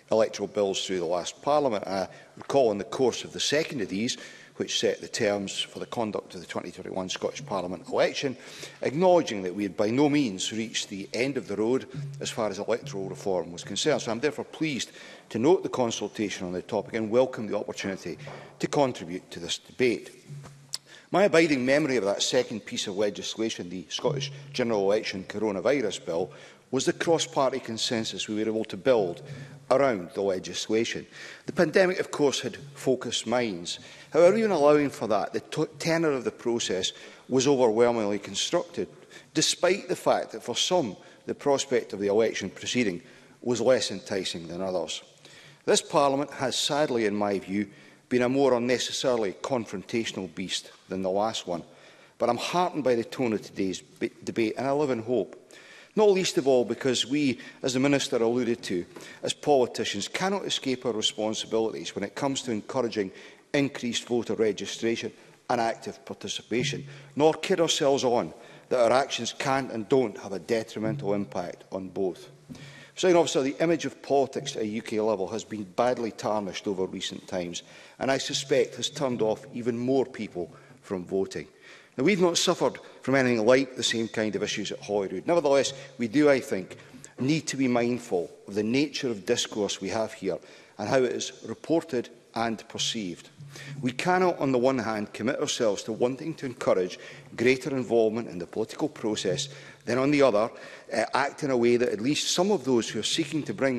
electoral bills through the last Parliament. I recall in the course of the second of these, which set the terms for the conduct of the 2021 Scottish Parliament election, acknowledging that we had by no means reached the end of the road as far as electoral reform was concerned. So I am therefore pleased to note the consultation on the topic and welcome the opportunity to contribute to this debate. My abiding memory of that second piece of legislation, the Scottish General Election Coronavirus Bill, was the cross-party consensus we were able to build around the legislation. The pandemic, of course, had focused minds. However, even allowing for that, the tenor of the process was overwhelmingly constructive, despite the fact that for some, the prospect of the election proceeding was less enticing than others. This Parliament has, sadly, in my view, been a more unnecessarily confrontational beast than the last one. But I'm heartened by the tone of today's debate, and I live in hope. Not least of all because we, as the Minister alluded to, as politicians, cannot escape our responsibilities when it comes to encouraging increased voter registration and active participation, nor kid ourselves on that our actions can and don't have a detrimental impact on both. Presiding Officer, the image of politics at a UK level has been badly tarnished over recent times, and I suspect has turned off even more people from voting. Now, we've not suffered from anything like the same kind of issues at Holyrood. Nevertheless, we do, I think, need to be mindful of the nature of discourse we have here and how it is reported and perceived. We cannot, on the one hand, commit ourselves to wanting to encourage greater involvement in the political process, then on the other, act in a way that at least some of those who are seeking to bring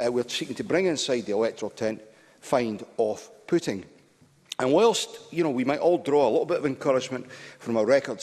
inside the electoral tent find off-putting. And whilst we might all draw a little bit of encouragement from a record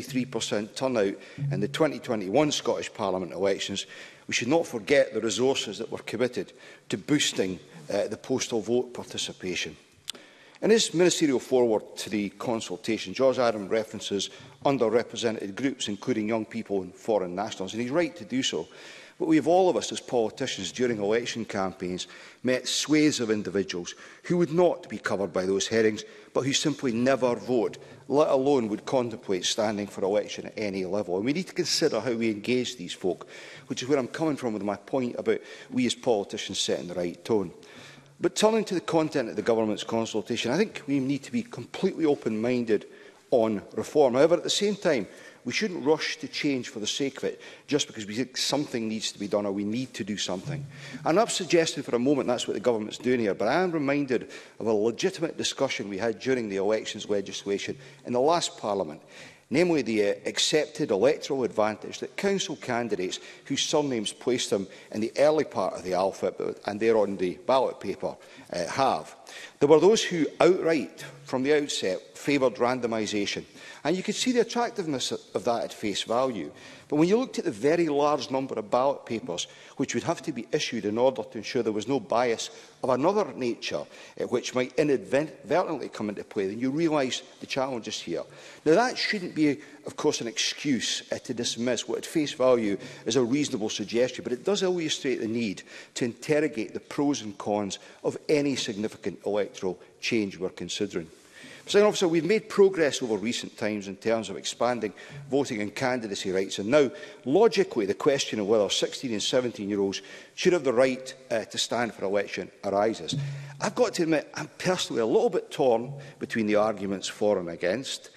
63% turnout in the 2021 Scottish Parliament elections, we should not forget the resources that were committed to boosting the postal vote participation. In his ministerial foreword to the consultation, George Adam references underrepresented groups, including young people and foreign nationals, and he's right to do so. But we have all of us as politicians during election campaigns met swathes of individuals who would not be covered by those headings, but who simply never vote, let alone would contemplate standing for election at any level. And we need to consider how we engage these folk, which is where I'm coming from with my point about we as politicians setting the right tone. But turning to the content of the government's consultation, I think we need to be completely open-minded on reform. However, at the same time, we shouldn't rush to change for the sake of it, just because we think something needs to be done or we need to do something. I'm not suggesting for a moment that's what the government's doing here, but I am reminded of a legitimate discussion we had during the elections legislation in the last Parliament, namely the accepted electoral advantage that council candidates whose surnames placed them in the early part of the alphabet and they're on the ballot paper have. There were those who outright, from the outset, favoured randomisation. And you could see the attractiveness of that at face value. But when you looked at the very large number of ballot papers which would have to be issued in order to ensure there was no bias of another nature which might inadvertently come into play, then you realise the challenges here. Now, that shouldn't be, of course, an excuse to dismiss what at face value is a reasonable suggestion, but it does illustrate the need to interrogate the pros and cons of any significant electoral change we're considering. Presiding Officer, we've made progress over recent times in terms of expanding voting and candidacy rights, and now, logically, the question of whether 16 and 17-year-olds should have the right to stand for election arises. I've got to admit, I'm personally a little bit torn between the arguments for and against.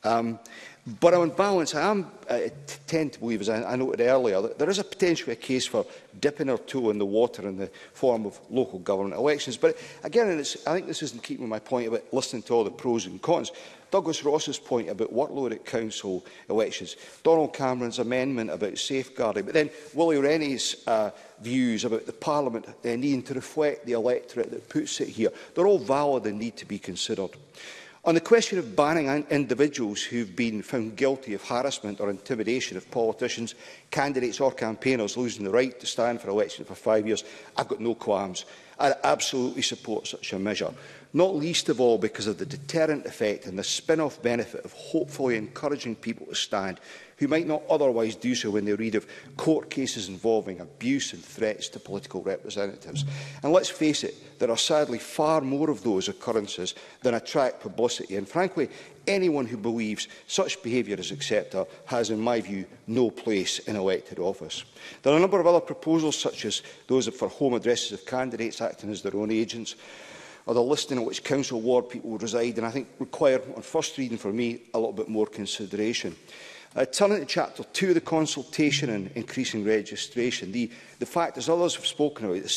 But on balance, I tend to believe, as I noted earlier, that there is potentially a case for dipping our toe in the water in the form of local government elections. But again, I think this isn't keeping my point about listening to all the pros and cons. Douglas Ross's point about workload at council elections, Donald Cameron's amendment about safeguarding, but then Willie Rennie's views about the Parliament needing to reflect the electorate that puts it here, they're all valid and need to be considered. On the question of banning individuals who have been found guilty of harassment or intimidation of politicians, candidates or campaigners losing the right to stand for election for 5 years, I've got no qualms. I absolutely support such a measure. not least of all because of the deterrent effect and the spin-off benefit of hopefully encouraging people to stand who might not otherwise do so when they read of court cases involving abuse and threats to political representatives. And let's face it, there are sadly far more of those occurrences than attract publicity. And frankly, anyone who believes such behaviour is acceptable has, in my view, no place in elected office. There are a number of other proposals, such as those for home addresses of candidates acting as their own agents, or the listing in which council ward people will reside, and I think require, on first reading for me, a little bit more consideration. Turning to Chapter 2, the consultation and increasing registration, the fact, as others have spoken about, that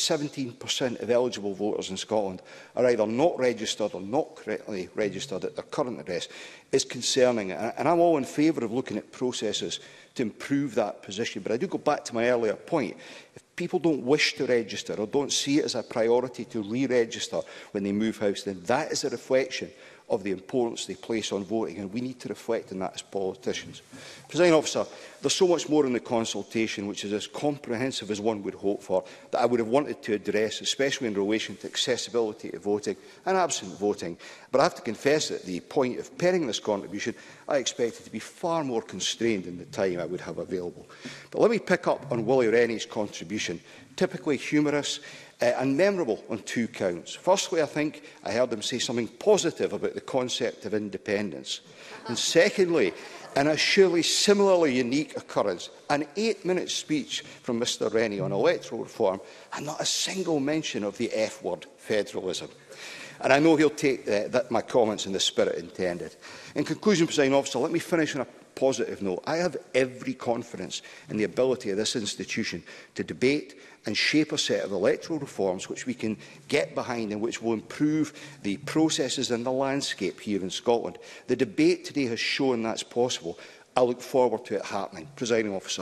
17% of eligible voters in Scotland are either not registered or not correctly registered at their current address is concerning. And I'm all in favour of looking at processes to improve that position. But I do go back to my earlier point. If people don't wish to register or don't see it as a priority to re-register when they move house, then that is a reflection of the importance they place on voting, and we need to reflect on that as politicians. Presiding Officer, there's so much more in the consultation which is as comprehensive as one would hope for that I would have wanted to address, especially in relation to accessibility to voting and absent voting. But I have to confess that at the point of penning this contribution, I expected to be far more constrained in the time I would have available. But let me pick up on Willie Rennie's contribution, typically humorous and memorable on two counts. Firstly, I think I heard him say something positive about the concept of independence. And secondly, and a surely similarly unique occurrence, an 8-minute speech from Mr Rennie on electoral reform and not a single mention of the F word, federalism. And I know he'll take my comments in the spirit intended. In conclusion, Presiding Officer, let me finish on a positive note. I have every confidence in the ability of this institution to debate and shape a set of electoral reforms which we can get behind and which will improve the processes and the landscape here in Scotland. The debate today has shown that's possible. I look forward to it happening. Presiding Officer.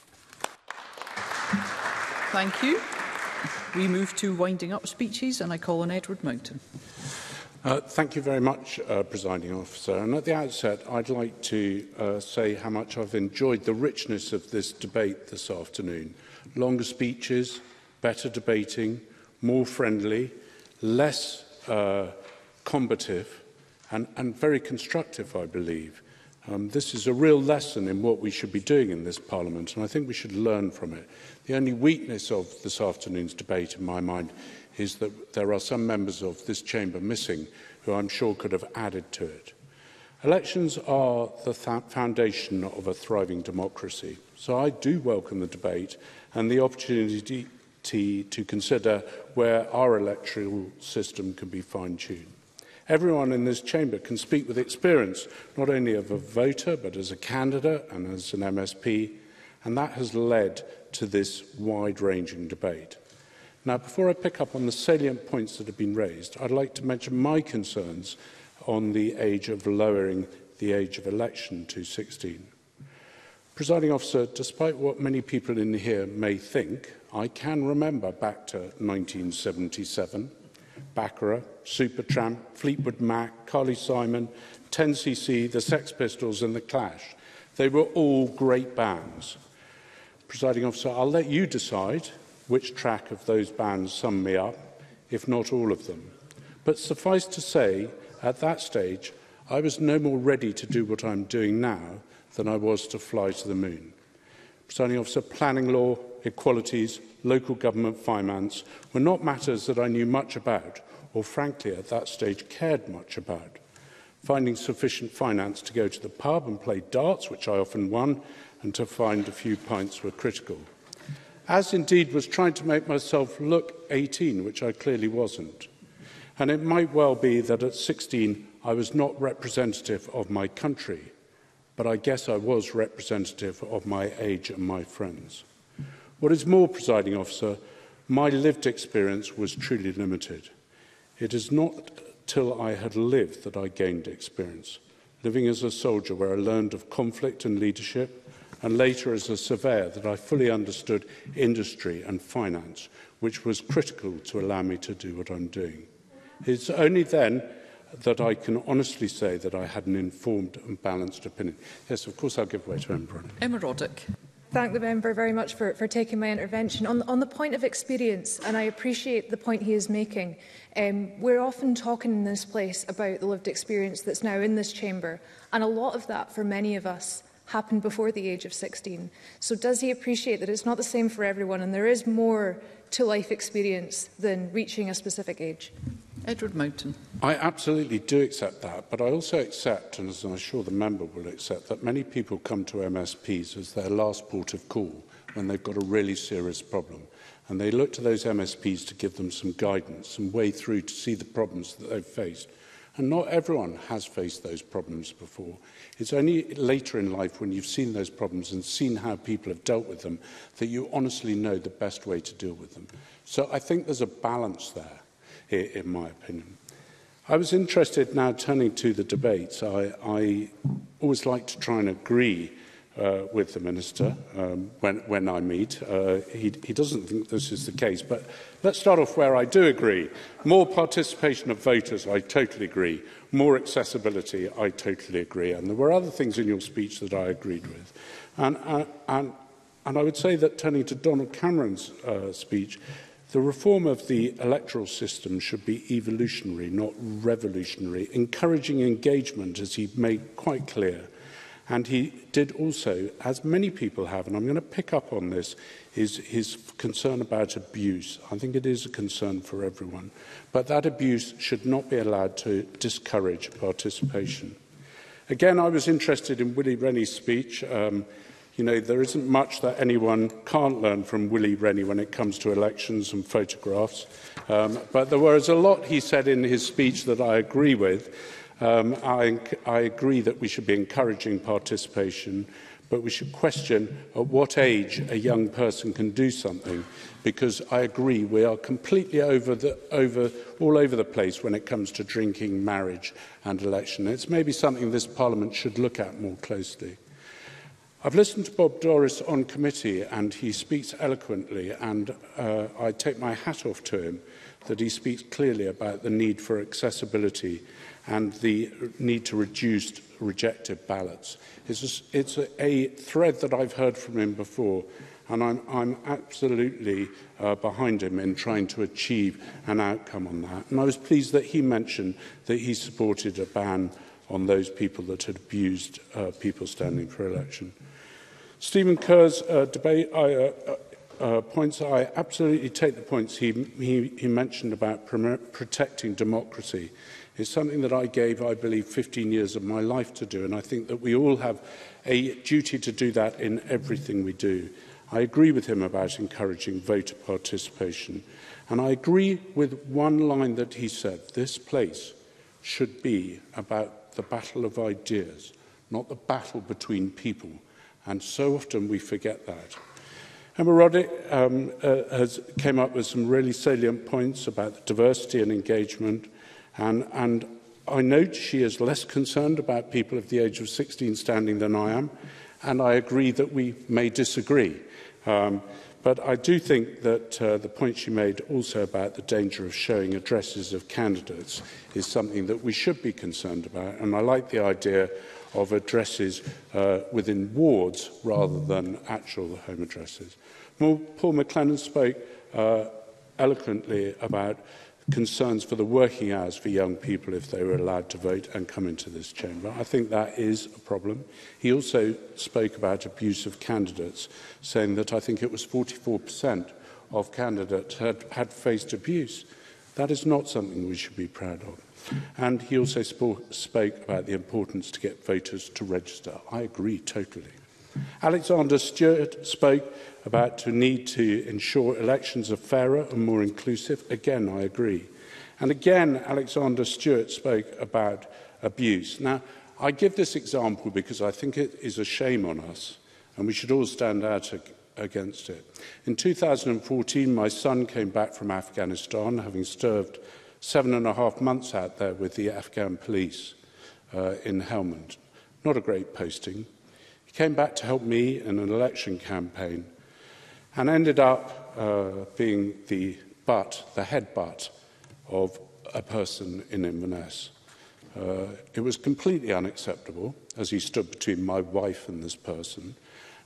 Thank you. We move to winding up speeches, and I call on Edward Mountain. Thank you very much, Presiding Officer. And at the outset, I'd like to say how much I've enjoyed the richness of this debate this afternoon. Longer speeches, better debating, more friendly, less combative, and very constructive, I believe. This is a real lesson in what we should be doing in this Parliament, and I think we should learn from it. The only weakness of this afternoon's debate, in my mind, is that there are some members of this chamber missing who I'm sure could have added to it. Elections are the foundation of a thriving democracy, so I do welcome the debate and the opportunity to consider where our electoral system can be fine-tuned. Everyone in this chamber can speak with experience, not only of a voter, but as a candidate and as an MSP, and that has led to this wide-ranging debate. Now, before I pick up on the salient points that have been raised, I'd like to mention my concerns on the age of lowering the age of election to 16. Presiding Officer, despite what many people in here may think, I can remember back to 1977, Baccarat, Supertramp, Fleetwood Mac, Carly Simon, 10cc, the Sex Pistols and the Clash. They were all great bands. Presiding Officer, I'll let you decide which track of those bands sum me up, if not all of them. But suffice to say, at that stage, I was no more ready to do what I'm doing now than I was to fly to the moon. Presiding Officer, planning law, equalities, local government finance were not matters that I knew much about, or frankly at that stage cared much about. Finding sufficient finance to go to the pub and play darts, which I often won, and to find a few pints were critical. As indeed was trying to make myself look 18, which I clearly wasn't. And it might well be that at 16 I was not representative of my country, but I guess I was representative of my age and my friends. What is more, Presiding Officer, my lived experience was truly limited. It is not till I had lived that I gained experience, living as a soldier where I learned of conflict and leadership, and later as a surveyor that I fully understood industry and finance, which was critical to allow me to do what I'm doing. It's only then that I can honestly say that I had an informed and balanced opinion. Yes, of course, I'll give way to Emma Roddick. Emma Roddick. thank the member very much for taking my intervention. On the point of experience, and I appreciate the point he is making, we're often talking in this place about the lived experience that's now in this chamber, and a lot of that, for many of us, happened before the age of 16. So does he appreciate that it's not the same for everyone, and there is more to life experience than reaching a specific age? Edward Mountain. I absolutely do accept that, but I also accept, and as I'm sure the member will accept, that many people come to MSPs as their last port of call when they've got a really serious problem. And they look to those MSPs to give them some guidance, some way through to see the problems that they've faced. And not everyone has faced those problems before. It's only later in life when you've seen those problems and seen how people have dealt with them that you honestly know the best way to deal with them. So I think there's a balance there, in my opinion. I was interested now, turning to the debates. I always like to try and agree with the Minister when I meet. He doesn't think this is the case, but let's start off where I do agree. More participation of voters, I totally agree. More accessibility, I totally agree. And there were other things in your speech that I agreed with. And I would say that, turning to Donald Cameron's speech, the reform of the electoral system should be evolutionary, not revolutionary, encouraging engagement, as he made quite clear. And he did also, as many people have, and I'm going to pick up on this, is his concern about abuse. I think it is a concern for everyone. But that abuse should not be allowed to discourage participation. Again, I was interested in Willie Rennie's speech. You know, there isn't much that anyone can't learn from Willie Rennie when it comes to elections and photographs. But there was a lot he said in his speech that I agree with. I agree that we should be encouraging participation, but we should question at what age a young person can do something, because I agree we are completely all over the place when it comes to drinking, marriage and election. It's maybe something this Parliament should look at more closely. I've listened to Bob Doris on committee, and he speaks eloquently, and I take my hat off to him that he speaks clearly about the need for accessibility and the need to reduce rejected ballots. It's a thread that I've heard from him before, and I'm absolutely behind him in trying to achieve an outcome on that. And I was pleased that he mentioned that he supported a ban on those people that had abused people standing for election. Stephen Kerr's debate points, I absolutely take the points he mentioned about protecting democracy. It's something that I gave, I believe, 15 years of my life to do, and I think that we all have a duty to do that in everything we do. I agree with him about encouraging voter participation, and I agree with one line that he said: this place should be about the battle of ideas, not the battle between people. And so often we forget that. Emma Roddick came up with some really salient points about diversity and engagement. And I note she is less concerned about people of the age of 16 standing than I am. And I agree that we may disagree. But I do think that the point she made also about the danger of showing addresses of candidates is something that we should be concerned about. And I like the idea of addresses within wards rather than actual home addresses. Paul McLennan spoke eloquently about concerns for the working hours for young people if they were allowed to vote and come into this chamber. I think that is a problem. He also spoke about abuse of candidates, saying that I think it was 44% of candidates had faced abuse. That is not something we should be proud of. And he also spoke about the importance to get voters to register. I agree totally. Alexander Stewart spoke about the need to ensure elections are fairer and more inclusive. Again, I agree. And again, Alexander Stewart spoke about abuse. Now, I give this example because I think it is a shame on us, and we should all stand out against it. In 2014, my son came back from Afghanistan, having served 7.5 months out there with the Afghan police in Helmand. Not a great posting. He came back to help me in an election campaign and ended up being the head butt of a person in Inverness. It was completely unacceptable as he stood between my wife and this person.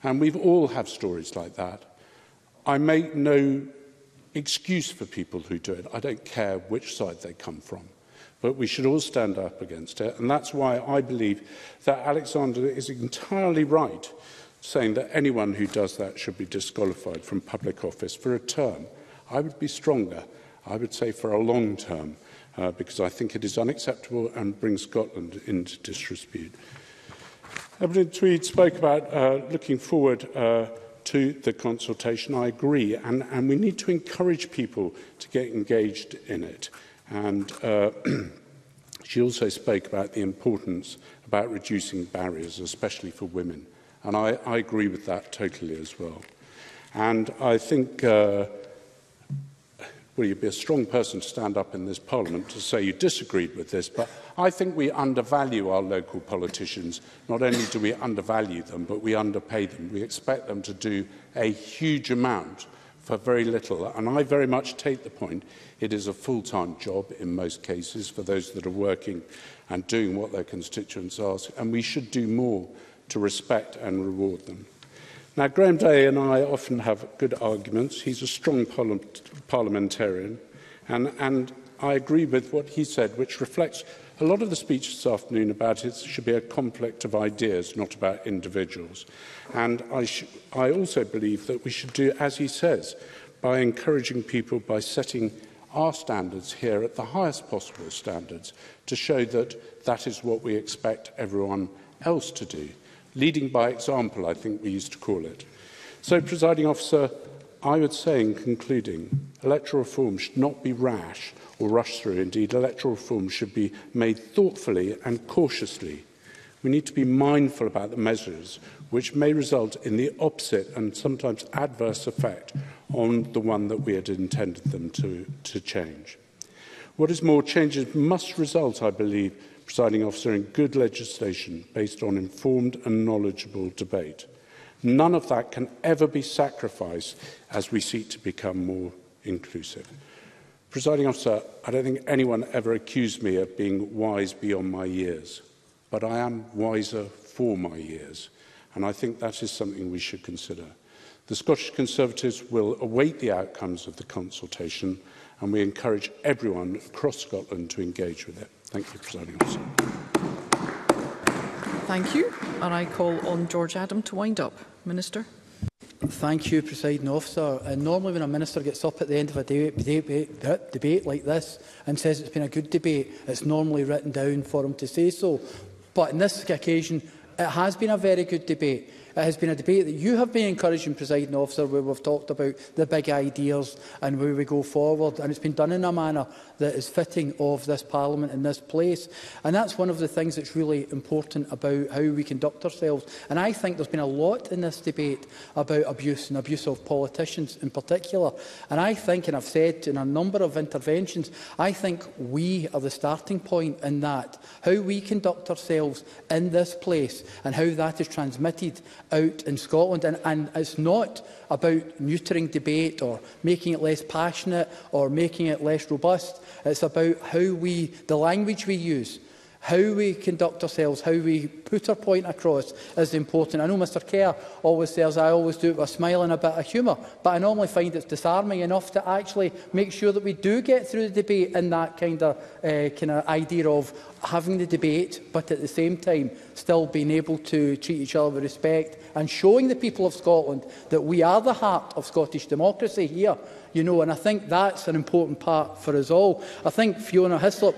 And we've all had stories like that. I make no excuse for people who do it. I don't care which side they come from. But we should all stand up against it. And that's why I believe that Alexander is entirely right saying that anyone who does that should be disqualified from public office for a term. I would be stronger. I would say for a long term, because I think it is unacceptable and brings Scotland into disrepute. Evelyn Tweed spoke about looking forward to the consultation. I agree, and we need to encourage people to get engaged in it. And she also spoke about the importance about reducing barriers, especially for women. And I agree with that totally as well. And I think, well, you'd be a strong person to stand up in this Parliament to say you disagreed with this, but I think we undervalue our local politicians. Not only do we undervalue them, but we underpay them. We expect them to do a huge amount for very little. And I very much take the point it is a full-time job in most cases for those that are working and doing what their constituents ask, and we should do more to respect and reward them. Now, Graham Day and I often have good arguments. He's a strong parliamentarian, and I agree with what he said, which reflects a lot of the speech this afternoon about it should be a conflict of ideas, not about individuals. And I also believe that we should do, as he says, by encouraging people, by setting our standards here at the highest possible standards, to show that that is what we expect everyone else to do. Leading by example, I think we used to call it. So, Presiding Officer, I would say in concluding, electoral reform should not be rash or rushed through. Indeed, electoral reform should be made thoughtfully and cautiously. We need to be mindful about the measures which may result in the opposite and sometimes adverse effect on the one that we had intended them to change. What is more, changes must result, I believe, Presiding Officer, in good legislation based on informed and knowledgeable debate. None of that can ever be sacrificed as we seek to become more inclusive. Presiding Officer, I don't think anyone ever accused me of being wise beyond my years, but I am wiser for my years, and I think that is something we should consider. The Scottish Conservatives will await the outcomes of the consultation, and we encourage everyone across Scotland to engage with it. Thank you, Presiding Officer. Thank you. And I call on George Adam to wind up. Minister. Thank you, Presiding Officer. And normally when a minister gets up at the end of a debate like this and says it's been a good debate, it's normally written down for him to say so. But on this occasion, it has been a very good debate. It has been a debate that you have been encouraging, Presiding Officer, where we've talked about the big ideas and where we go forward. And it's been done in a manner that is fitting of this Parliament in this place. And that's one of the things that's really important about how we conduct ourselves. And I think there's been a lot in this debate about abuse and abuse of politicians in particular. And I think, and I've said in a number of interventions, I think we are the starting point in that. How we conduct ourselves in this place and how that is transmitted out in Scotland. And it's not about neutering debate or making it less passionate or making it less robust. It's about how the language we use, how we conduct ourselves, how we put our point across is important. I know Mr Kerr always says I always do it with a smile and a bit of humour, but I normally find it's disarming enough to actually make sure that we do get through the debate in that kind of idea of having the debate, but at the same time still being able to treat each other with respect and showing the people of Scotland that we are the heart of Scottish democracy here, you know, and I think that's an important part for us all. I think Fiona Hislop...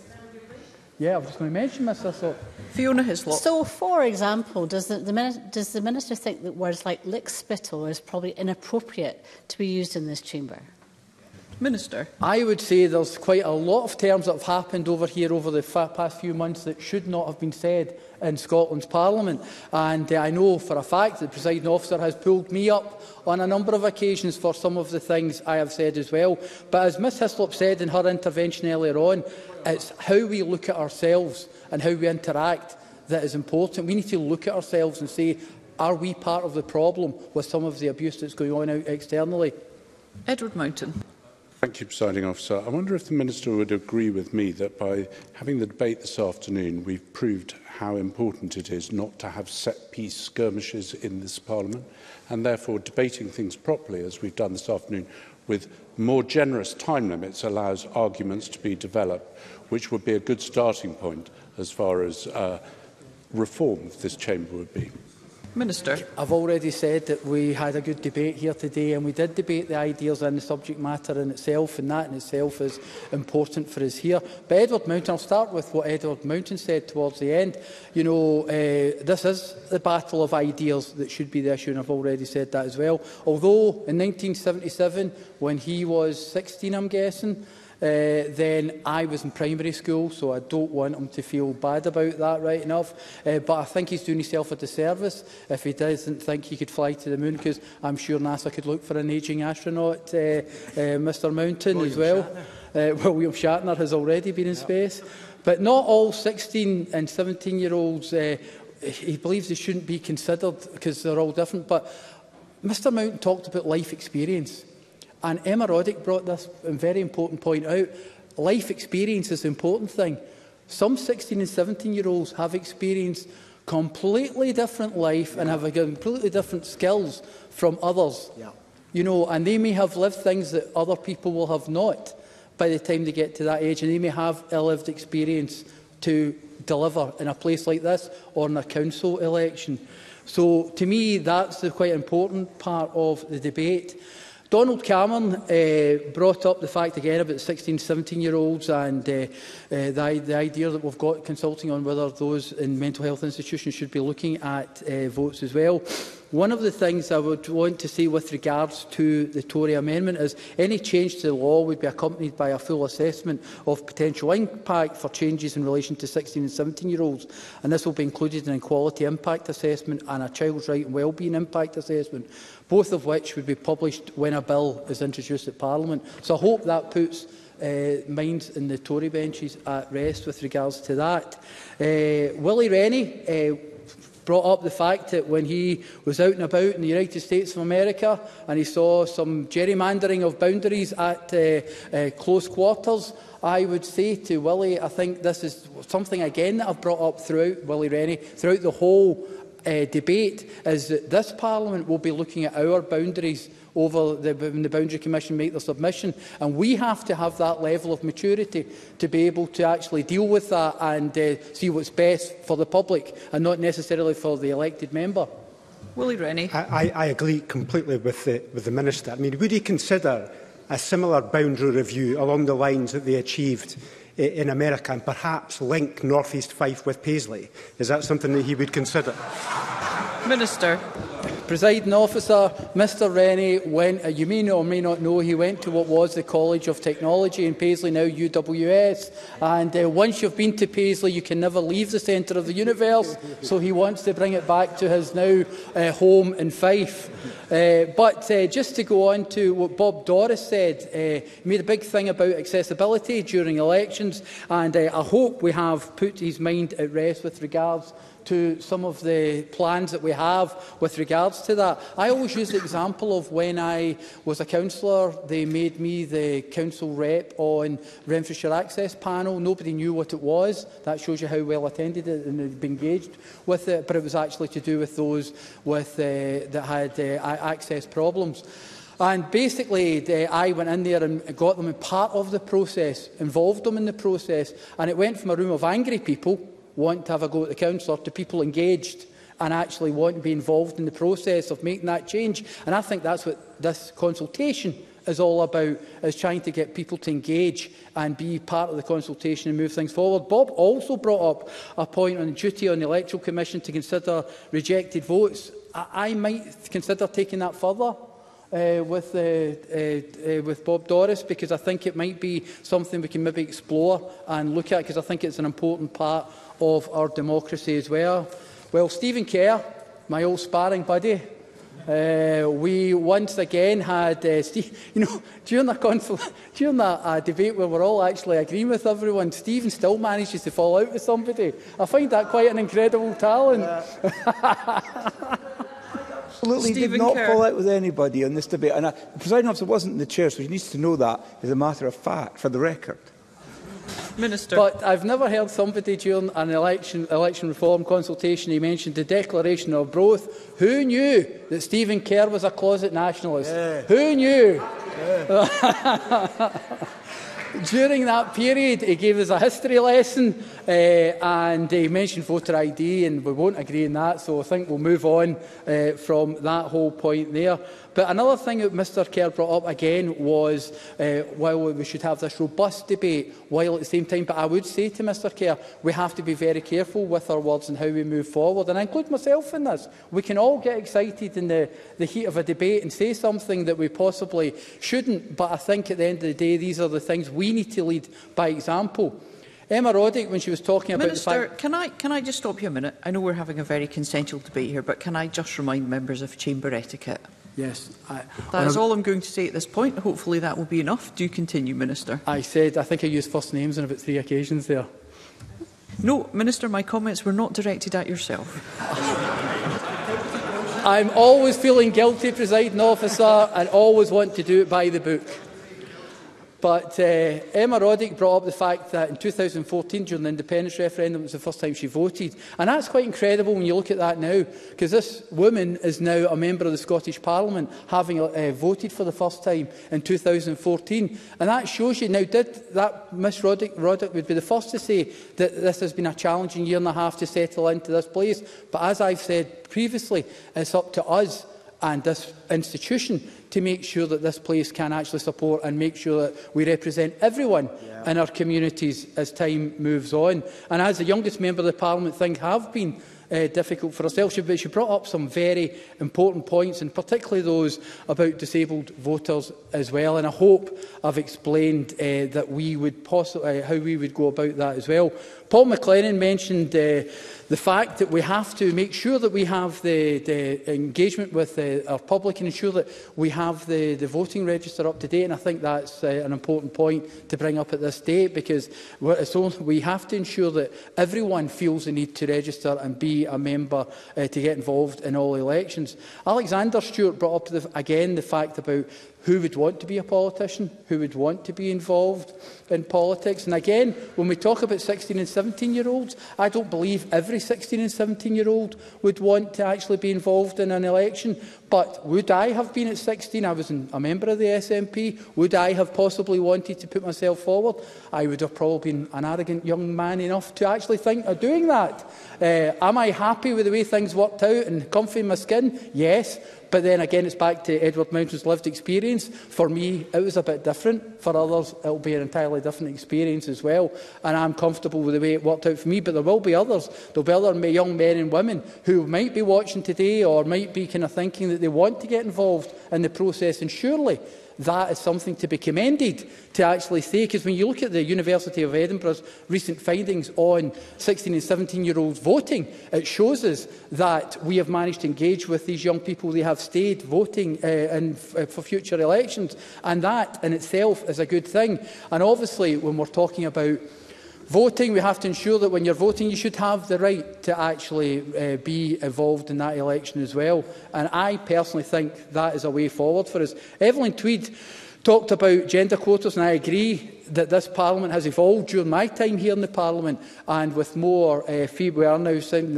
Yeah, I was just going to mention Ms Hislop. Fiona Hislop. So, for example, does the Minister think that words like lick-spittle is probably inappropriate to be used in this chamber? Minister. I would say there's quite a lot of terms that have happened over here over the past few months that should not have been said in Scotland's Parliament. And I know for a fact that the Presiding Officer has pulled me up on a number of occasions for some of the things I have said as well. But as Ms Hislop said in her intervention earlier on, it's how we look at ourselves and how we interact that is important. We need to look at ourselves and say, are we part of the problem with some of the abuse that's going on out externally? Edward Mountain. Thank you, Presiding Officer. I wonder if the Minister would agree with me that by having the debate this afternoon, we've proved how important it is not to have set-piece skirmishes in this Parliament, and therefore debating things properly, as we've done this afternoon, with more generous time limits allows arguments to be developed, which would be a good starting point as far as reform of this chamber would be. Minister. I've already said that we had a good debate here today, and we did debate the ideas and the subject matter in itself, and that in itself is important for us here. But Edward Mountain, I'll start with what Edward Mountain said towards the end. You know, this is the battle of ideas that should be the issue, and I've already said that as well. Although in 1977, when he was 16, I'm guessing, then I was in primary school, so I don't want him to feel bad about that, right enough. But I think he's doing himself a disservice if he doesn't think he could fly to the moon, because I'm sure NASA could look for an ageing astronaut, Mr Mountain, as well. William Shatner has already been in space. But not all 16 and 17-year-olds, he believes they shouldn't be considered because they're all different. But Mr Mountain talked about life experience. And Emma Roddick brought this very important point out. Life experience is the important thing. Some 16 and 17-year-olds have experienced completely different life and have completely different skills from others. Yeah. You know, and they may have lived things that other people will have not by the time they get to that age, and they may have a lived experience to deliver in a place like this or in a council election. So, to me, that's the quite important part of the debate. Donald Cameron brought up the fact again about 16, 17-year-olds and the idea that we've got consulting on whether those in mental health institutions should be looking at votes as well. One of the things I would want to say with regards to the Tory amendment is any change to the law would be accompanied by a full assessment of potential impact for changes in relation to 16 and 17-year-olds, and this will be included in an equality impact assessment and a child's right and wellbeing impact assessment, both of which would be published when a bill is introduced at Parliament. So I hope that puts minds in the Tory benches at rest with regards to that. Willie Rennie brought up the fact that when he was out and about in the United States of America and he saw some gerrymandering of boundaries at close quarters, I would say to Willie, I think this is something again that I've brought up throughout, Willie Rennie, throughout the whole debate, is that this Parliament will be looking at our boundaries over when the Boundary Commission make their submission, and we have to have that level of maturity to be able to actually deal with that and see what's best for the public and not necessarily for the elected member. Willie Rennie. I agree completely with the Minister. I mean, would he consider a similar boundary review along the lines that they achieved in America and perhaps link North East Fife with Paisley? Is that something that he would consider? Minister. Presiding Officer, Mr Rennie went, you may or may not know, he went to what was the College of Technology in Paisley, now UWS, and once you've been to Paisley you can never leave the centre of the universe, so he wants to bring it back to his now home in Fife. But just to go on to what Bob Doris said, he made a big thing about accessibility during elections, and I hope we have put his mind at rest with regards to some of the plans that we have with regards to that. I always use the example of when I was a councillor, they made me the council rep on Renfrewshire Access Panel. Nobody knew what it was. That shows you how well attended it and had been engaged with it, but it was actually to do with those with, that had access problems. And basically, I went in there and got them in part of the process, involved them in the process, and it went from a room of angry people want to have a go at the councillor to people engaged and actually want to be involved in the process of making that change. And I think that's what this consultation is all about, is trying to get people to engage and be part of the consultation and move things forward. Bob also brought up a point on the duty on the Electoral Commission to consider rejected votes. I might consider taking that further with Bob Doris, because I think it might be something we can maybe explore and look at, because I think it's an important part of our democracy as well. Well, Stephen Kerr, my old sparring buddy, we once again had, during that debate where we're all actually agreeing with everyone, Stephen still manages to fall out with somebody. I find that quite an incredible talent. absolutely did not fall out with anybody on this debate. And the presiding officer wasn't in the chair, so he needs to know that as a matter of fact, for the record. Minister. But I've never heard somebody during an election reform consultation, he mentioned the Declaration of Growth. Who knew that Stephen Kerr was a closet nationalist? Yeah. Who knew? Yeah. During that period, he gave us a history lesson and he mentioned voter ID, and we won't agree on that, so I think we'll move on from that whole point there. But another thing that Mr Kerr brought up again was while we should have this robust debate, while at the same time, but I would say to Mr Kerr, we have to be very careful with our words and how we move forward, and I include myself in this. We can all get excited in the heat of a debate and say something that we possibly shouldn't, but I think at the end of the day, these are the things we need to lead by example. Emma Roddick, when she was talking about Minister, the fact... can I just stop you a minute? I know we're having a very consensual debate here, but can I just remind members of chamber etiquette? Yes. That is all I'm going to say at this point. Hopefully that will be enough. Do continue, Minister. I think I used first names on about 3 occasions there. No, Minister, my comments were not directed at yourself. I'm always feeling guilty, presiding officer, and always want to do it by the book. But Emma Roddick brought up the fact that in 2014, during the independence referendum, it was the first time she voted. And that's quite incredible when you look at that now, because this woman is now a member of the Scottish Parliament, having voted for the first time in 2014. And that shows you, now, did that Miss Roddick would be the first to say that this has been a challenging year and a half to settle into this place. But as I've said previously, it's up to us and this institution to make sure that this place can actually support and make sure that we represent everyone in our communities as time moves on. And as the youngest member of the Parliament, things have been difficult for ourselves. But she brought up some very important points, and particularly those about disabled voters as well. And I hope I've explained that we would possibly how we would go about that as well. Paul McLennan mentioned the fact that we have to make sure that we have the engagement with our public and ensure that we have the voting register up to date. And I think that's an important point to bring up at this date, because we have to ensure that everyone feels the need to register and be a member to get involved in all elections. Alexander Stewart brought up again the fact about who would want to be a politician, who would want to be involved in politics. And again, when we talk about 16 and 17-year-olds, I don't believe every 16 and 17-year-old would want to actually be involved in an election. But would I have been at 16? I was a member of the SNP. Would I have possibly wanted to put myself forward? I would have probably been an arrogant young man enough to actually think of doing that. Am I happy with the way things worked out and comfy in my skin? Yes. But then again, it's back to Edward Mountain's lived experience. For me, it was a bit different. For others, it will be an entirely different experience as well. And I'm comfortable with the way it worked out for me. But there will be others. There will be other young men and women who might be watching today or might be kind of thinking that they want to get involved in the process. And surely that is something to be commended, to actually say, because when you look at the University of Edinburgh's recent findings on 16 and 17-year-olds voting, it shows us that we have managed to engage with these young people. They have stayed voting for future elections, and that in itself is a good thing. And obviously, when we're talking about voting, we have to ensure that when you're voting, you should have the right to actually be involved in that election as well. And I personally think that is a way forward for us. Evelyn Tweed talked about gender quotas, and I agree that this Parliament has evolved during my time here in the Parliament, and with more we are now saying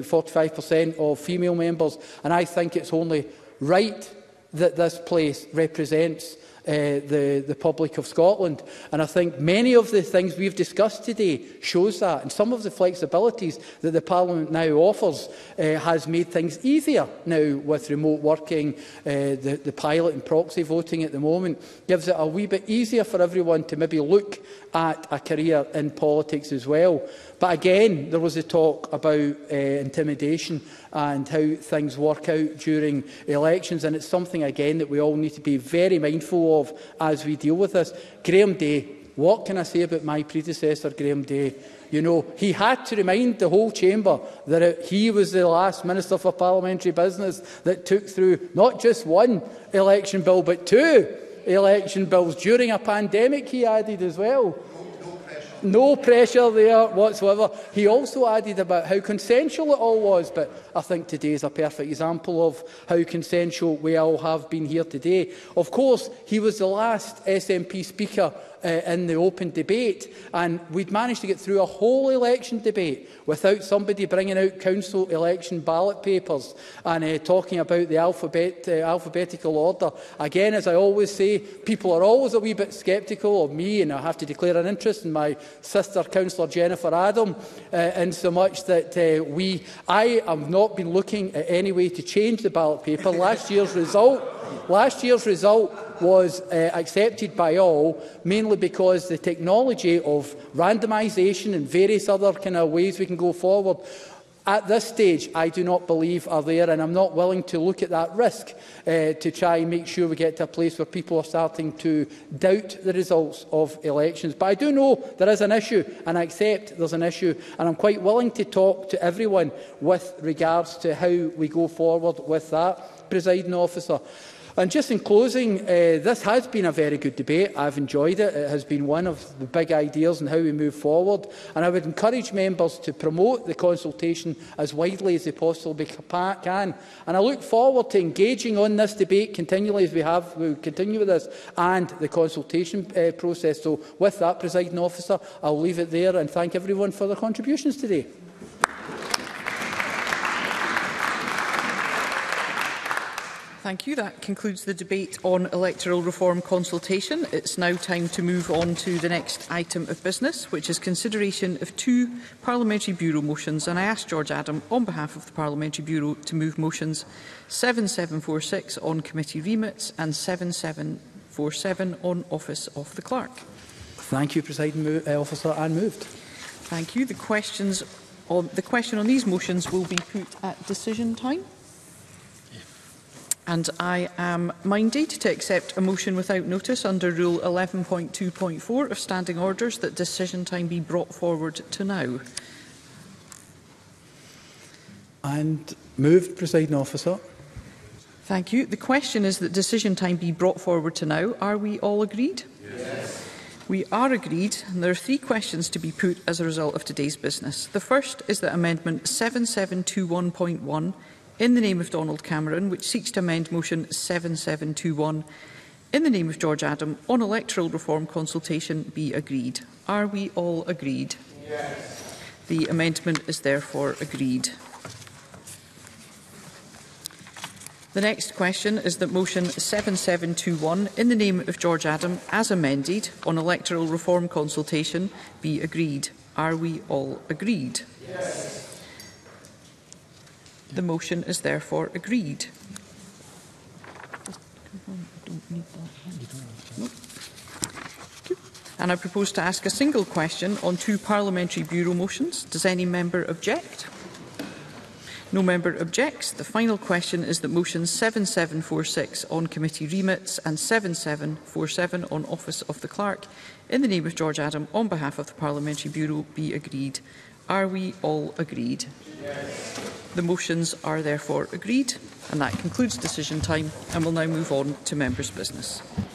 45% of female members, and I think it's only right that this place represents the public of Scotland. And I think many of the things we've discussed today shows that, and some of the flexibilities that the Parliament now offers has made things easier now with remote working. The pilot and proxy voting at the moment gives it a wee bit easier for everyone to maybe look at a career in politics as well. But again, there was a talk about intimidation and how things work out during elections, and it's something again that we all need to be very mindful of as we deal with this. Graham Day, what can I say about my predecessor, Graham Day? You know, he had to remind the whole chamber that he was the last Minister for Parliamentary Business that took through not just one election bill, but 2 election bills during a pandemic, he added as well. No pressure there whatsoever. He also added about how consensual it all was, but I think today is a perfect example of how consensual we all have been here today. Of course, he was the last SNP speaker in the open debate, and we'd managed to get through a whole election debate without somebody bringing out council election ballot papers and talking about the alphabetical order. Again, as I always say, people are always a wee bit sceptical of me, and I have to declare an interest in my sister, Councillor Jennifer Adam, in so much that I have not been looking at any way to change the ballot paper. Last year's result was accepted by all, mainly because the technology of randomisation and various other kind of ways we can go forward, at this stage, I do not believe are there, and I'm not willing to look at that risk to try and make sure we get to a place where people are starting to doubt the results of elections. But I do know there is an issue, and I accept there's an issue, and I'm quite willing to talk to everyone with regards to how we go forward with that, Presiding Officer. And just in closing, this has been a very good debate. I've enjoyed it. It has been one of the big ideas on how we move forward. And I would encourage members to promote the consultation as widely as they possibly can. And I look forward to engaging on this debate continually as we have. We will continue with this and the consultation process. So with that, Presiding Officer, I'll leave it there and thank everyone for their contributions today. Thank you. That concludes the debate on electoral reform consultation. It's now time to move on to the next item of business, which is consideration of 2 Parliamentary Bureau motions. And I ask George Adam, on behalf of the Parliamentary Bureau, to move motions 7746 on committee remits and 7747 on office of the clerk. Thank you, Presiding Officer, and moved. Thank you. The question on these motions will be put at decision time. And I am minded to accept a motion without notice under Rule 11.2.4 of Standing Orders that decision time be brought forward to now. And moved, Presiding Officer. Thank you. The question is that decision time be brought forward to now. Are we all agreed? Yes. We are agreed, and there are 3 questions to be put as a result of today's business. The first is that Amendment 7721.1 in the name of Donald Cameron, which seeks to amend motion 7721 in the name of George Adam on electoral reform consultation be agreed. Are we all agreed? Yes. The amendment is therefore agreed. The next question is that motion 7721 in the name of George Adam as amended on electoral reform consultation be agreed. Are we all agreed? Yes. The motion is therefore agreed. And I propose to ask a single question on 2 Parliamentary Bureau motions. Does any member object? No member objects. The final question is that motions 7746 on committee remits and 7747 on office of the clerk in the name of George Adam on behalf of the Parliamentary Bureau be agreed. Are we all agreed? Yes. The motions are therefore agreed, and that concludes decision time, and we'll now move on to members' business.